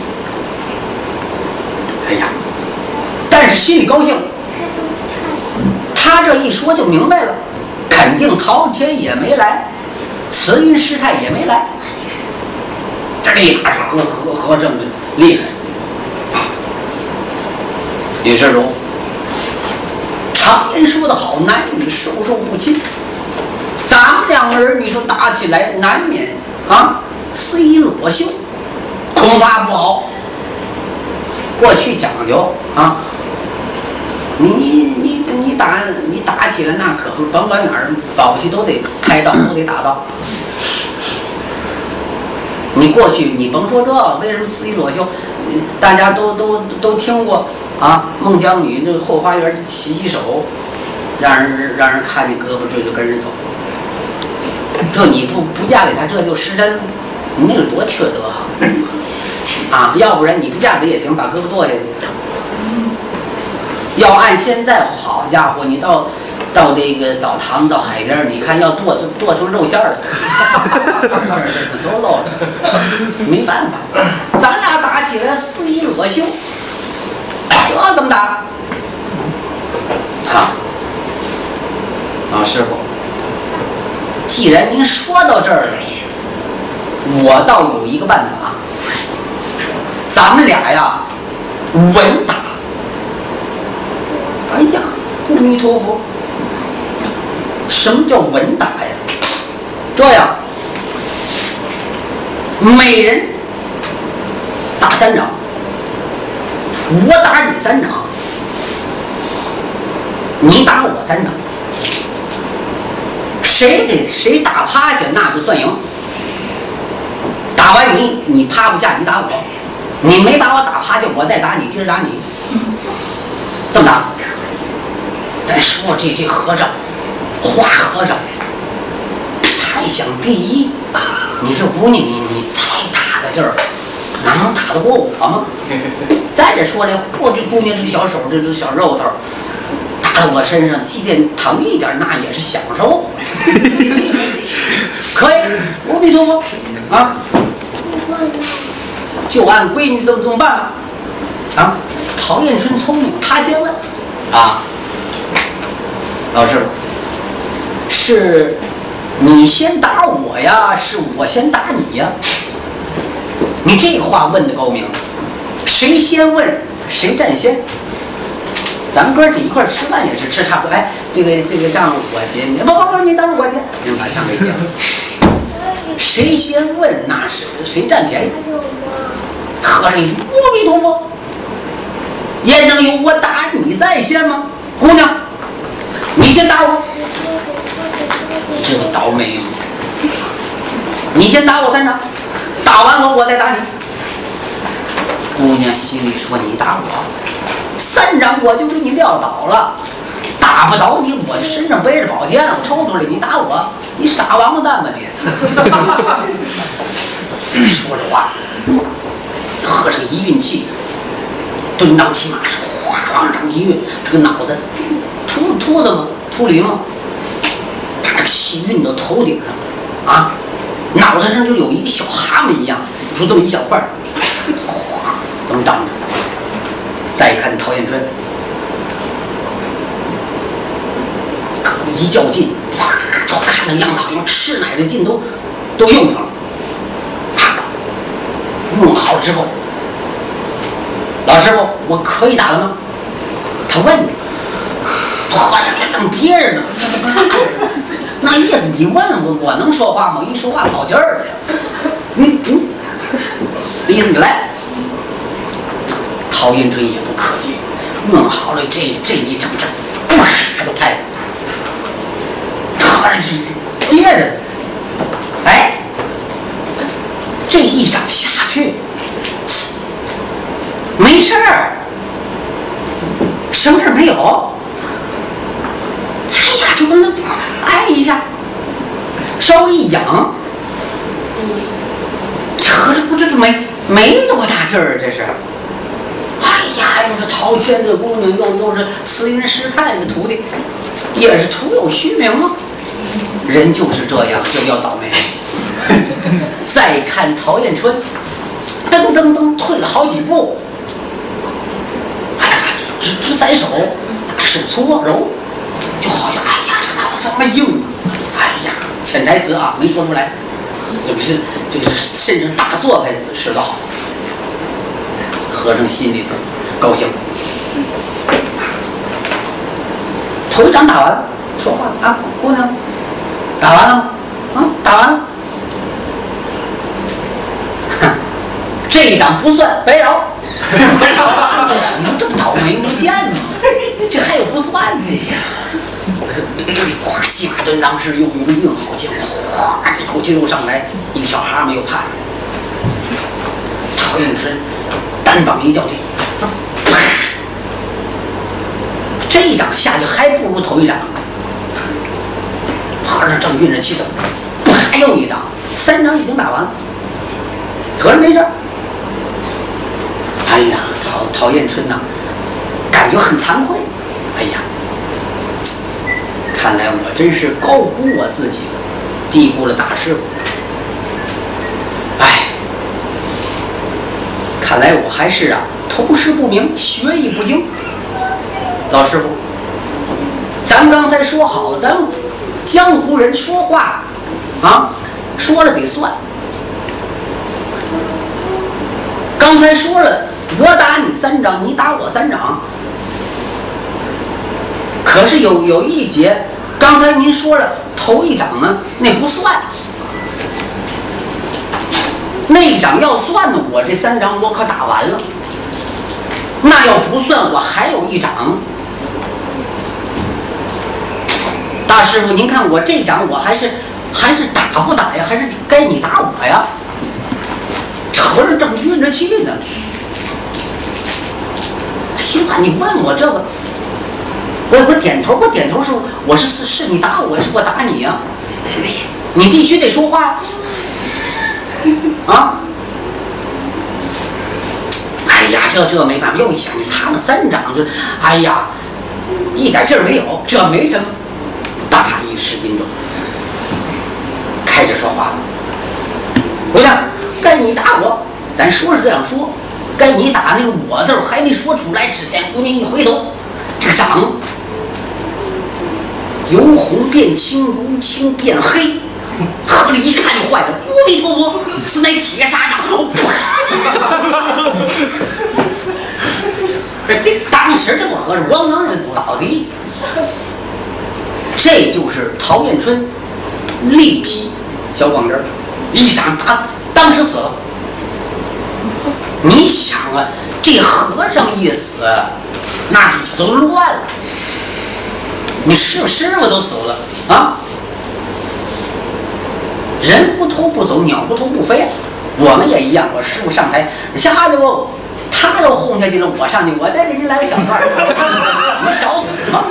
哎呀，但是心里高兴。他这一说就明白了，肯定陶谦也没来，慈云师太也没来。这立马和和和正厉害啊！女施主，常言说得好，男女授受不亲。咱们两个人，你说打起来难免啊，肆意裸秀，恐怕不好。过去讲究啊，你你你你打你打起来，那可不甭管哪儿，宝器都得拍到，都得打到。你过去你甭说这，为什么肆意裸秀？大家都都都听过啊，孟姜女那后花园洗洗手，让人让人看见胳膊这就跟人走。这你不不嫁给他，这就失贞了。你那个多缺德啊！啊，要不然你不嫁给也行，把胳膊剁下去。要按现在，好家伙，你到到这个澡堂到海边，你看要剁就剁成肉馅儿了，都露着，没办法。咱俩打起来肆意裸秀，这怎么打？啊，老师傅，既然您说到这儿了， 我倒有一个办法，咱们俩呀，稳打。哎呀，阿弥陀佛，什么叫稳打呀？这样，每人打三掌，我打你三掌，你打我三掌，谁给谁打趴下，那就算赢。打完你，你趴不下，你打我；你没把我打趴下，我再打你，接着打你。这么打。咱说这这和尚，花和尚，太想第一。你这姑娘，你你再大个劲儿，哪能打得过我吗？再者说这，嚯，这姑娘这个小手，这这小肉头，打到我身上，即便疼一点，那也是享受。可以，阿弥陀佛啊！就按闺女这么这么办吧。啊，陶艳春聪明，他先问啊，老师，是你先打我呀，是我先打你呀？你这话问的高明，谁先问谁占先。咱们哥儿几一块吃饭也是吃差不多，哎，这个这个账我结，你不不不，你等会儿我结，你把账给结了。谁先问那是谁占便宜。和尚一听，阿弥陀佛，也能有我打你在先吗？姑娘，你先打我，你这个倒霉，你先打我三掌，打完我我再打你。姑娘心里说，你打我三掌我就给你撂倒了，打不倒你我身上背着宝剑我抽出来，你打我，你傻王八蛋吧你。说这话，和尚一运气，蹲裆骑马是哗往上一运，这个脑袋秃秃的吗？秃驴吗？把这个气运到头顶上啊，脑袋上就有一个小蛤蟆一样，说这么一小块儿，哗这么当着。再看陶艳春，一较劲，哇，就看那样子好像吃奶的劲都都用上了。啊，用好之后，老师傅，我可以打了吗？他问你，呵，这怎么憋着呢？那意思你问我，我能说话吗？我一说话跑气儿了呀。嗯嗯，意思你来。陶艳春也不客气，弄好了这这一整整，啪就拍了。他这接着，哎，这一掌下去，没事儿，什么事没有。哎呀，就跟那挨一下，稍微一痒，这合着不这没没多大劲儿，这是。哎呀，又是陶谦的姑娘，又又是慈云师太的徒弟，也是徒有虚名啊。人就是这样，就要倒霉。再看陶艳春，噔噔噔退了好几步，哎呀，直直塞手，大手搓揉，就好像哎呀，这脑子这么硬啊！哎呀，潜台词啊没说出来，总是这个身上大做派子使得好。和尚心里边高兴，头一掌打完了，说话啊，姑娘，打完了吗？啊，打完了。这一掌不算，白饶。你说这么倒霉，没见吗？这还有不算的呀？哗，骑马蹲裆是又又运好劲，哗，这口气又上来，一个小蛤蟆又怕了。陶艳春单膀一较劲。这一掌下去还不如头一掌。和尚正运着气的，啪又一掌，三掌已经打完了。和尚没事。哎呀，陶陶艳春呐、啊，感觉很惭愧。哎呀，看来我真是高估我自己了，低估了大师傅。哎，看来我还是啊。头师不明，学艺不精。老师傅，咱刚才说好了，咱江湖人说话啊，说了得算。 刚才说了，我打你三掌，你打我三掌。可是有有一节，刚才您说了，头一掌呢，那不算。那一掌要算呢，我这三掌我可打完了。那要不算，我还有一掌。大师傅，您看我这掌，我还是还是打不打呀？还是该你打我呀？和尚正运着气呢。行吧，你问我这个，我我点头，我点头说，我是是是你打我，是我打你呀、啊？你必须得说话啊！哎呀，这这没办法，又一想他们三掌这，哎呀，一点劲儿没有，这没什么。大意失荆州，开始说话了。姑娘，该你打我，咱说是这样说，该你打那个我字儿还没说出来，只见姑娘一回头，这个掌由红变青，由青变黑。和尚一看就坏了，阿弥陀佛，此乃铁砂掌！当时这不和尚咣当就倒地下。这就是陶彦春力劈小广针，一掌打死，当时死了。你想啊，这和尚一死，那底下都乱了。你师师傅都死了啊！人不偷不走，鸟不偷不飞。我们也一样，我师傅上台下去不，他都轰下去了，我上去，我再给您来个小段儿，你们找死吗？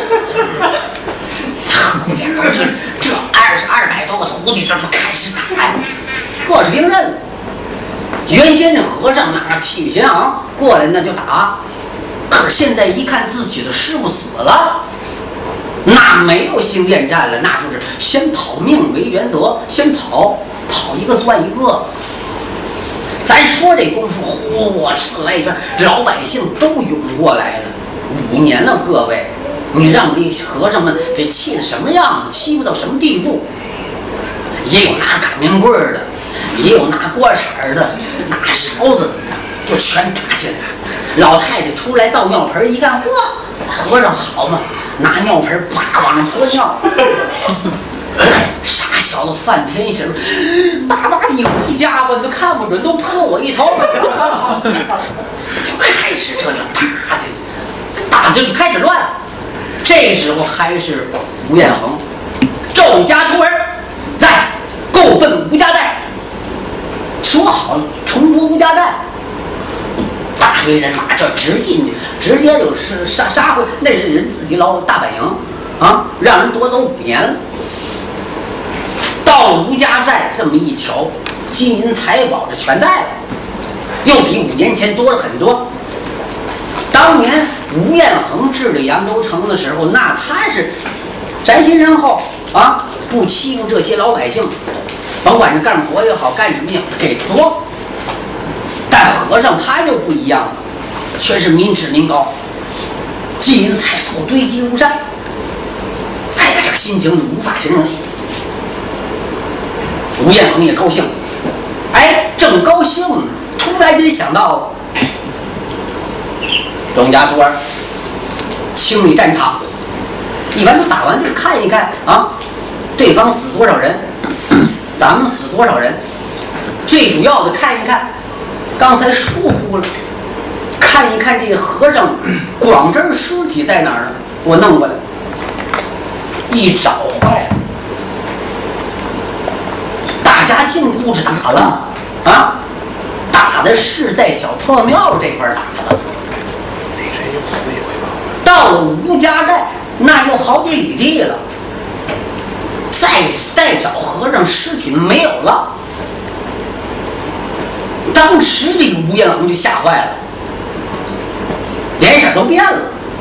这这二十二百多个徒弟，这就开始打，各是兵刃。原先这和尚那气宇轩昂过来那就打，可是现在一看自己的师傅死了。那没有兴恋战了，那就是先跑命为原则，先跑，跑一个算一个。咱说这功夫，嚯，四外圈老百姓都涌过来了。五年了，各位，你让这和尚们给气得什么样子，欺负到什么地步？也有拿擀面棍的，也有拿锅铲的，拿勺子的，就全打起来。老太太出来倒尿盆一看，哇，和尚好嘛！拿尿盆啪往上泼尿，傻小子范天行，大妈你回家吧，你都看不准，都泼我一头。就开始这就打的，打就就开始乱。这时候还是吴彦衡，骤加徒儿，在够奔吴家寨。说好了重夺吴家寨。大堆人马这直进去，直接就是杀杀回，那是人自己老大本营啊，让人夺走五年了。到吴家寨这么一瞧，金银财宝这全带了，又比五年前多了很多。当年吴彦衡治理扬州城的时候，那他是宅心仁厚啊，不欺负这些老百姓，甭管是干活也好，干什么也好，给多。但和尚他就不一样了，全是民脂民膏，金银财宝堆积如山。哎呀，这个心情无法形容。吴彦衡也高兴，哎，正高兴，突然间想到钟家徒儿清理战场，一般都打完就看一看啊，对方死多少人，咱们死多少人，最主要的看一看。刚才疏忽了，看一看这个和尚广真尸体在哪儿呢？我弄过来，一找坏了，大家净顾着打了啊！打的是在小破庙这块打的， 谁又死一回吧？ 到了吴家寨，那有好几里地了，再再找和尚尸体没有了。当时这个吴彦衡就吓坏了，脸色都变了。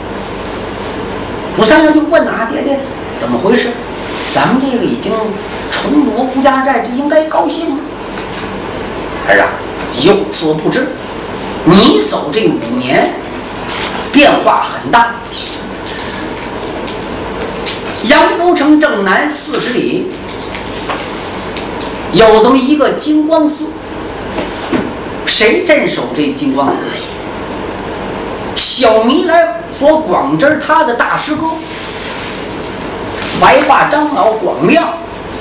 吴三爷就问啊，爹爹，怎么回事？咱们这个已经重夺吴家寨，这应该高兴吗？儿啊，有所不知，你走这五年，变化很大。扬州城正南四十里，有这么一个金光寺。 谁镇守这金光寺？小弥勒佛广真他的大师哥，白发长老广亮，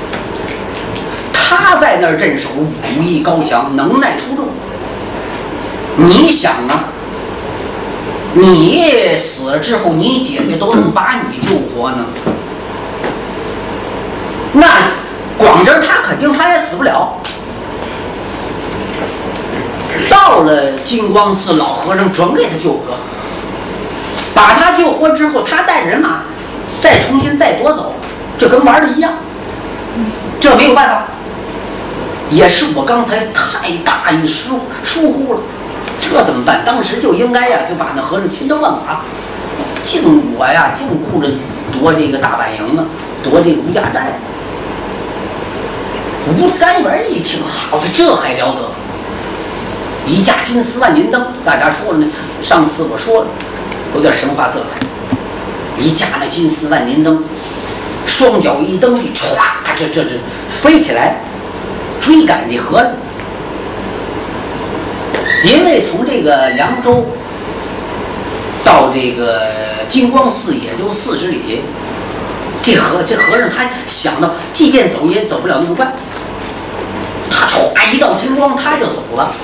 他在那儿镇守，武艺高强，能耐出众。你想啊，你死了之后，你姐姐都能把你救活呢，那广真他肯定他也死不了。到了金光寺，老和尚准给他救活，把他救活之后，他带着人马再重新再夺走，这跟玩的一样，这没有办法，也是我刚才太大意疏疏忽了，这怎么办？当时就应该呀，就把那和尚千刀万剐，净我呀，净顾着夺这个大本营呢，夺这个吴家寨。吴三元一听，好的，这还了得！一架金丝万年灯，大家说了呢，上次我说了，有点神话色彩。一架那金丝万年灯，双脚一蹬地，歘，这这这飞起来，追赶这和尚。因为从这个扬州到这个金光寺也就四十里，这和这和尚他想到，即便走也走不了那么快，他歘一道金光他就走了。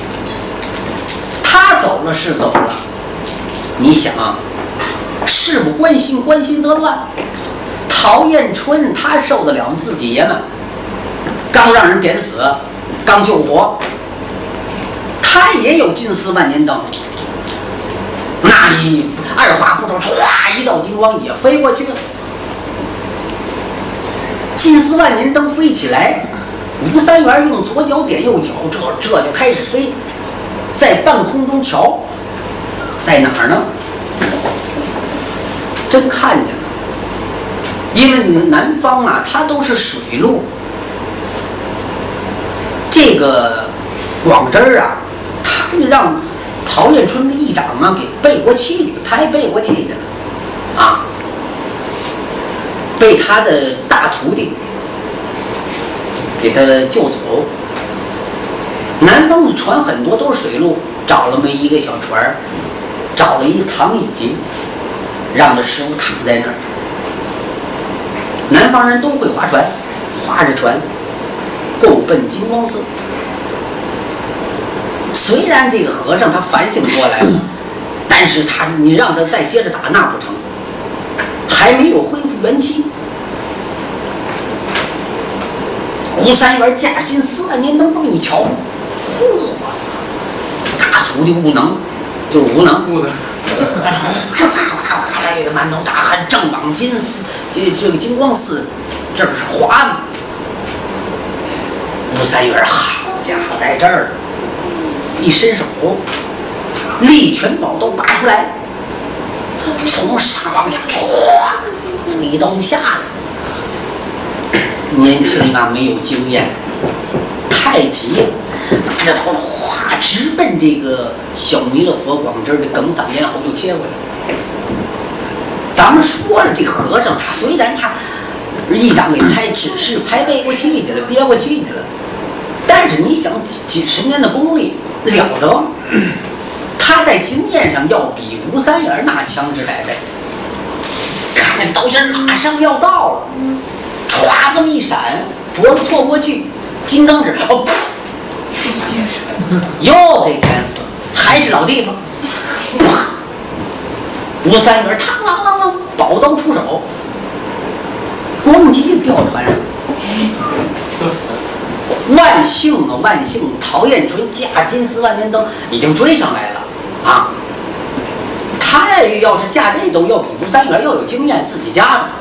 他走了是走了，你想，事不关心，关心则乱。陶彦春他受得了自己爷们，刚让人点死，刚救活，他也有金丝万年灯，那里二话不说，唰一道金光也飞过去了。金丝万年灯飞起来，吴三元用左脚点右脚，这这就开始飞。在半空中瞧，在哪儿呢？真看见了，因为南方啊，它都是水路。这个广真儿啊，他就让陶彦春的议长啊给背过气去，他还背过气去了啊，被他的大徒弟给他救走。南方的船很多都是水路，找了么一个小船，找了一躺椅，让这师傅躺在那儿。南方人都会划船，划着船够奔金光寺。虽然这个和尚他反省过来了，但是他你让他再接着打那不成，还没有恢复元气。吴三元驾金丝万年灯这么一瞧，大徒弟无能，就是无能， 不能， 累得满头大汗，正往金丝这这个金光寺这儿是滑呢。吴三元好家伙，在这儿一伸手，力拳宝刀拔出来，从上往下唰，一刀就下来。年轻啊，没有经验，太急了，拿着刀哗直奔这个小弥勒佛广真的哽嗓咽喉就切过来。咱们说了，这和尚他虽然他一掌给拍，只是拍背过气去了，憋过气去了，但是你想几十年的功力了得，他在经验上要比吴三元那强之百倍。看那个刀尖马上要到了。唰这么一闪，脖子错过去，金刚指哦，又给干死了，还是老地方。吴三元嘡啷啷啷，宝刀出手，咣叽就掉船上。万幸啊，万幸！陶彦春驾金丝万年灯已经追上来了啊！他要是驾这都要比吴三元要有经验，自己家的。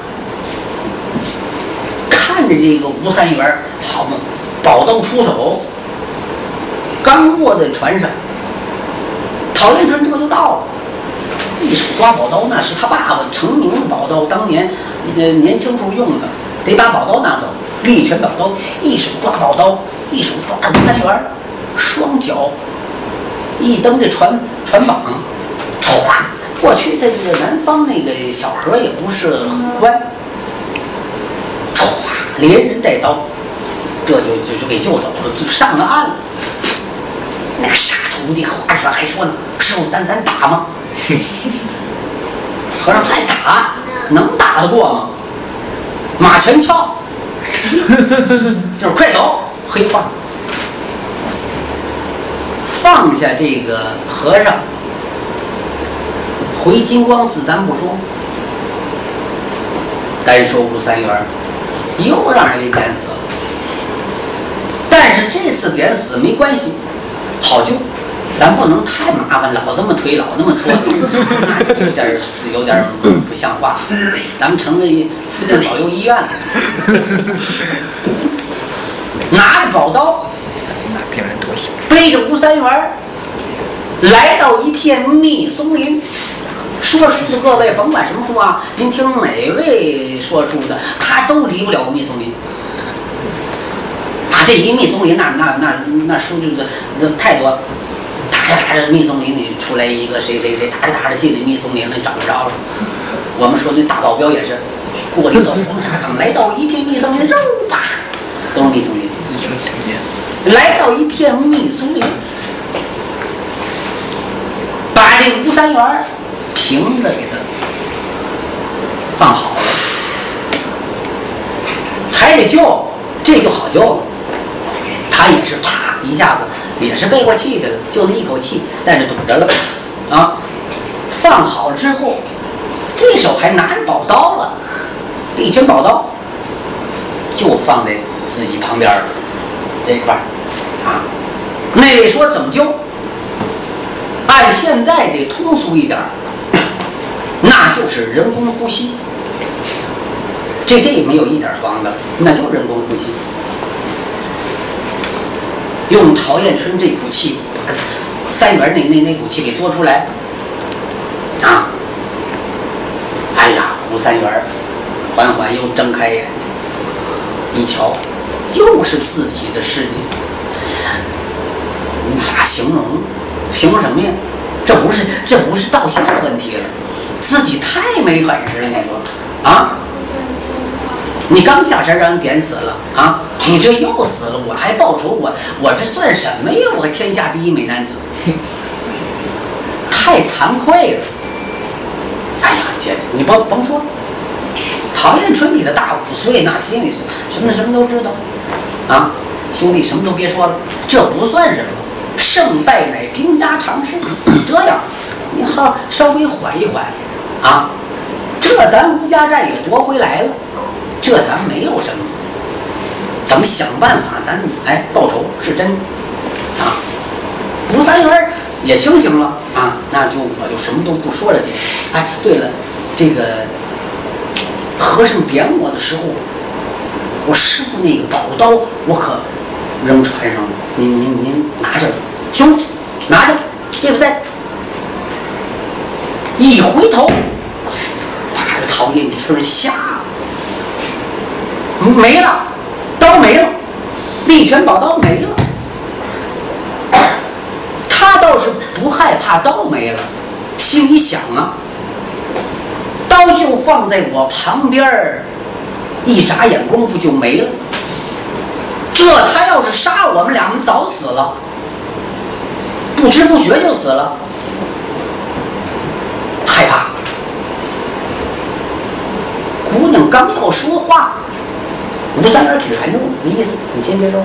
看着这个吴三元，好嘛，宝刀出手，刚落在船上，陶彦春这就到了，一手抓宝刀，那是他爸爸成名的宝刀，当年呃年轻时候用的，得把宝刀拿走，力拳宝刀，一手抓宝刀，一手抓吴三元，双脚一蹬这船船膀，歘过去。这个南方那个小河也不是很宽。连人带刀，这就就就给救走了，就上了岸了。 那个杀出的话说还说呢，师傅咱咱打吗？和尚还打，能打得过吗？马前翘，就是快走，黑话。放下这个和尚，回金光寺咱不说，单说吴三元又让人给点死了。但是这次点死没关系，好救，咱不能太麻烦，老这么推，老这么搓，那有点有点不像话。咱们成了福建保佑医院了，拿着宝刀，背着吴三元，来到一片密松林。说书的各位，甭管什么书啊，您听哪位说书的，他都离不了密松林。啊，这一密松林，那那那那书就那太多，打着打着密松林里出来一个谁谁谁，打着打着进了密松林里找不着了。我们说那大保镖也是，过了一个黄沙岗，来到一片密松林，肉吧，都是密松林。来到一片密松林，把这吴三元平着给他放好了，还得救，这就好救了。他也是啪一下子，也是背过气去了，就那一口气，但是堵着了啊。放好之后，这手还拿着宝刀了，一拳宝刀就放在自己旁边这一块啊。那位说怎么救？按现在这通俗一点，那就是人工呼吸。这这也没有一点黄的，那就是人工呼吸。用陶艳春这股气，三元那那那股气给做出来啊！哎呀，吴三元缓缓又睁开眼，一瞧，又是自己的世界，无法形容，形容什么呀？这不是这不是道相的问题了，自己太没本事了，你说啊？你刚下山让人点死了啊！你这又死了，我还报仇，我我这算什么呀？我天下第一美男子，太惭愧了。哎呀，姐，你甭甭说，陶艳春比他大五岁，那心里什么什么都知道啊。兄弟，什么都别说了，这不算什么，胜败乃兵家常事。这样，你好稍微缓一缓啊，这咱吴家寨也夺回来了。这咱没有什么，怎么想办法？咱哎报仇是真啊！吴三元也清醒了啊，那就我就什么都不说了。姐，哎，对了，这个和尚点我的时候，我师傅那个宝刀我可扔船上了，您您您拿着，兄弟拿着，对不对？一回头，把这个陶艳春吓。没了，刀没了，力拳宝刀没了。他倒是不害怕刀没了，心里想啊，刀就放在我旁边，一眨眼功夫就没了。这他要是杀我们俩，早死了，不知不觉就死了。害怕，姑娘刚要说话。吴三元只拦住我的意思，你先别说话，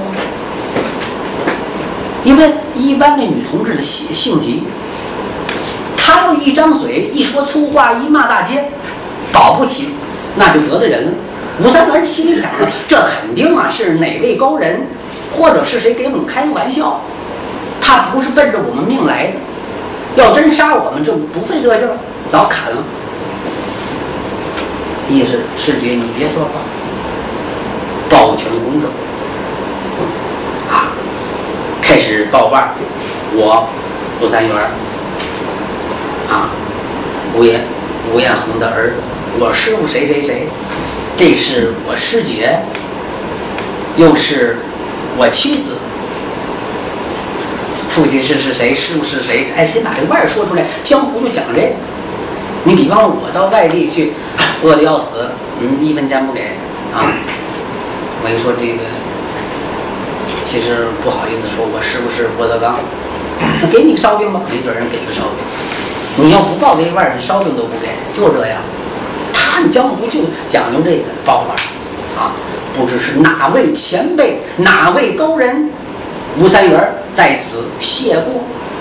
因为一般的女同志的性性急，她要一张嘴一说粗话，一骂大街，保不齐那就得罪人了。吴三元心里想着，这肯定啊是哪位高人，或者是谁给我们开个玩笑，他不是奔着我们命来的，要真杀我们，这不费这劲儿，早砍了。意思师姐，你别说话。抱拳拱手啊，开始报腕。我吴三元啊，吴彦吴彦衡的儿子，我师傅谁谁谁，这是我师姐，又是我妻子。父亲是是谁，师傅是谁？哎，先把这腕儿说出来，江湖就讲这个。你比方我到外地去，饿得要死，嗯，一分钱不给啊。我一说这个，其实不好意思说，我师傅是郭德纲那给你个烧饼吧，没准人给个烧饼。你要不报这一腕，烧饼都不给，就这样。他江湖就讲究这个报腕啊，不知是哪位前辈，哪位高人，吴三元在此谢过。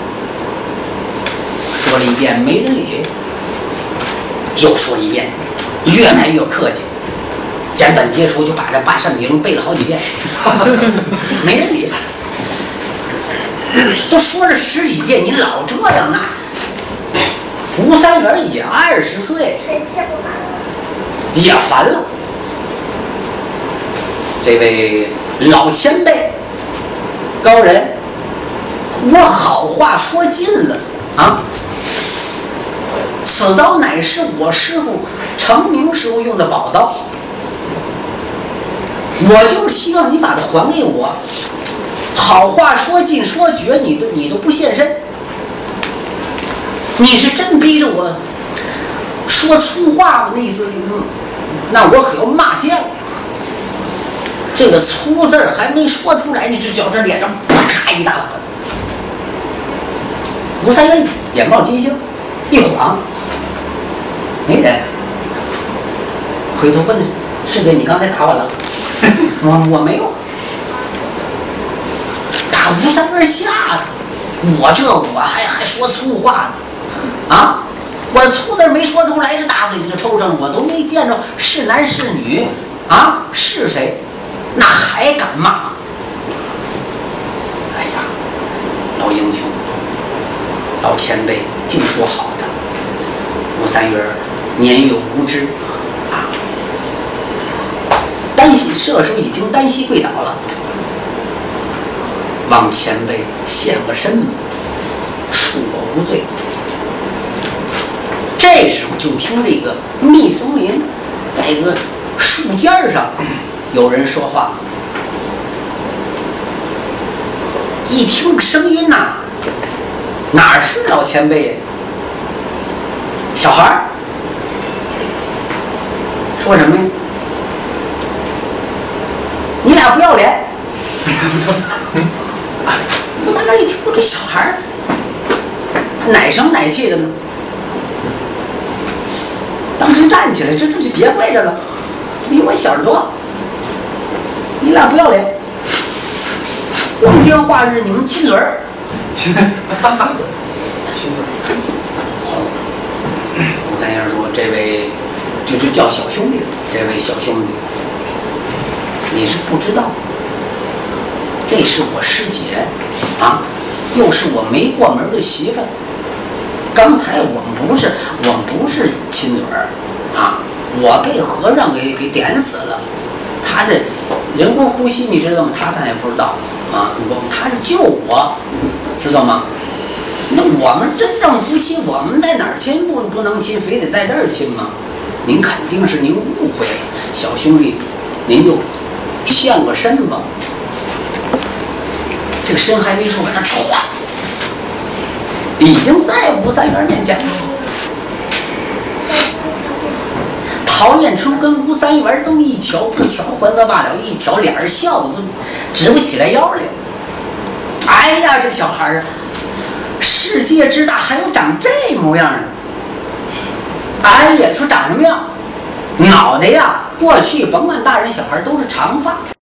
说了一遍没人理，又说一遍，越来越客气。简短结束就把这八扇屏背了好几遍，没人理。都说了十几遍，你老这样那。吴三元也二十岁，也烦了。这位老前辈、高人，我好话说尽了啊！此刀乃是我师傅成名时候用的宝刀，我就是希望你把它还给我。好话说尽说绝，你都你都不现身。你是真逼着我说粗话吗？那意思，那我可要骂街了。这个粗字还没说出来，你只觉这脸上啪咔一大狠。吴三元眼冒金星，一晃，没人。回头问师姐，你刚才打我了？我我没有。打吴三元吓的，我这我还还说粗话呢。啊！我粗字没说出来，就打死你就抽上，我都没见着是男是女啊，是谁？那还敢骂？哎呀，老英雄，老前辈，净说好的。吴三元年幼无知啊，单膝这时候已经单膝跪倒了，望前辈现个身，恕我无罪。这时候就听这个密松林在这个树尖上有人说话，一听声音呐、啊，哪是老前辈？小孩儿说什么呀？你俩不要脸！我在那一听，我这小孩儿奶声奶气的呢。当时站起来，这这就别跪着了，比我小得多。你俩不要脸，光天化日，你们亲嘴儿， 亲嘴，亲嘴。 吴三元说：“这位就就叫小兄弟，这位小兄弟，你是不知道，这是我师姐啊，又是我没过门的媳妇。刚才我们不是我们不是亲嘴儿啊，我被和尚给给点死了。他这人工呼吸你知道吗？他他也不知道啊，我他是救我，知道吗？那我们真正夫妻，我们在哪儿亲不不能亲，非得在这儿亲吗？您肯定是您误会了，小兄弟，您就现个身吧。这个身还没说完，他唰。”已经在吴三元面前了。陶彦春跟吴三元这么一瞧，不瞧还则罢了，一瞧脸儿笑的都直不起来腰来。哎呀，这小孩啊，世界之大，还有长这模样的。哎呀，说长什么样？脑袋呀，过去甭管大人小孩都是长发。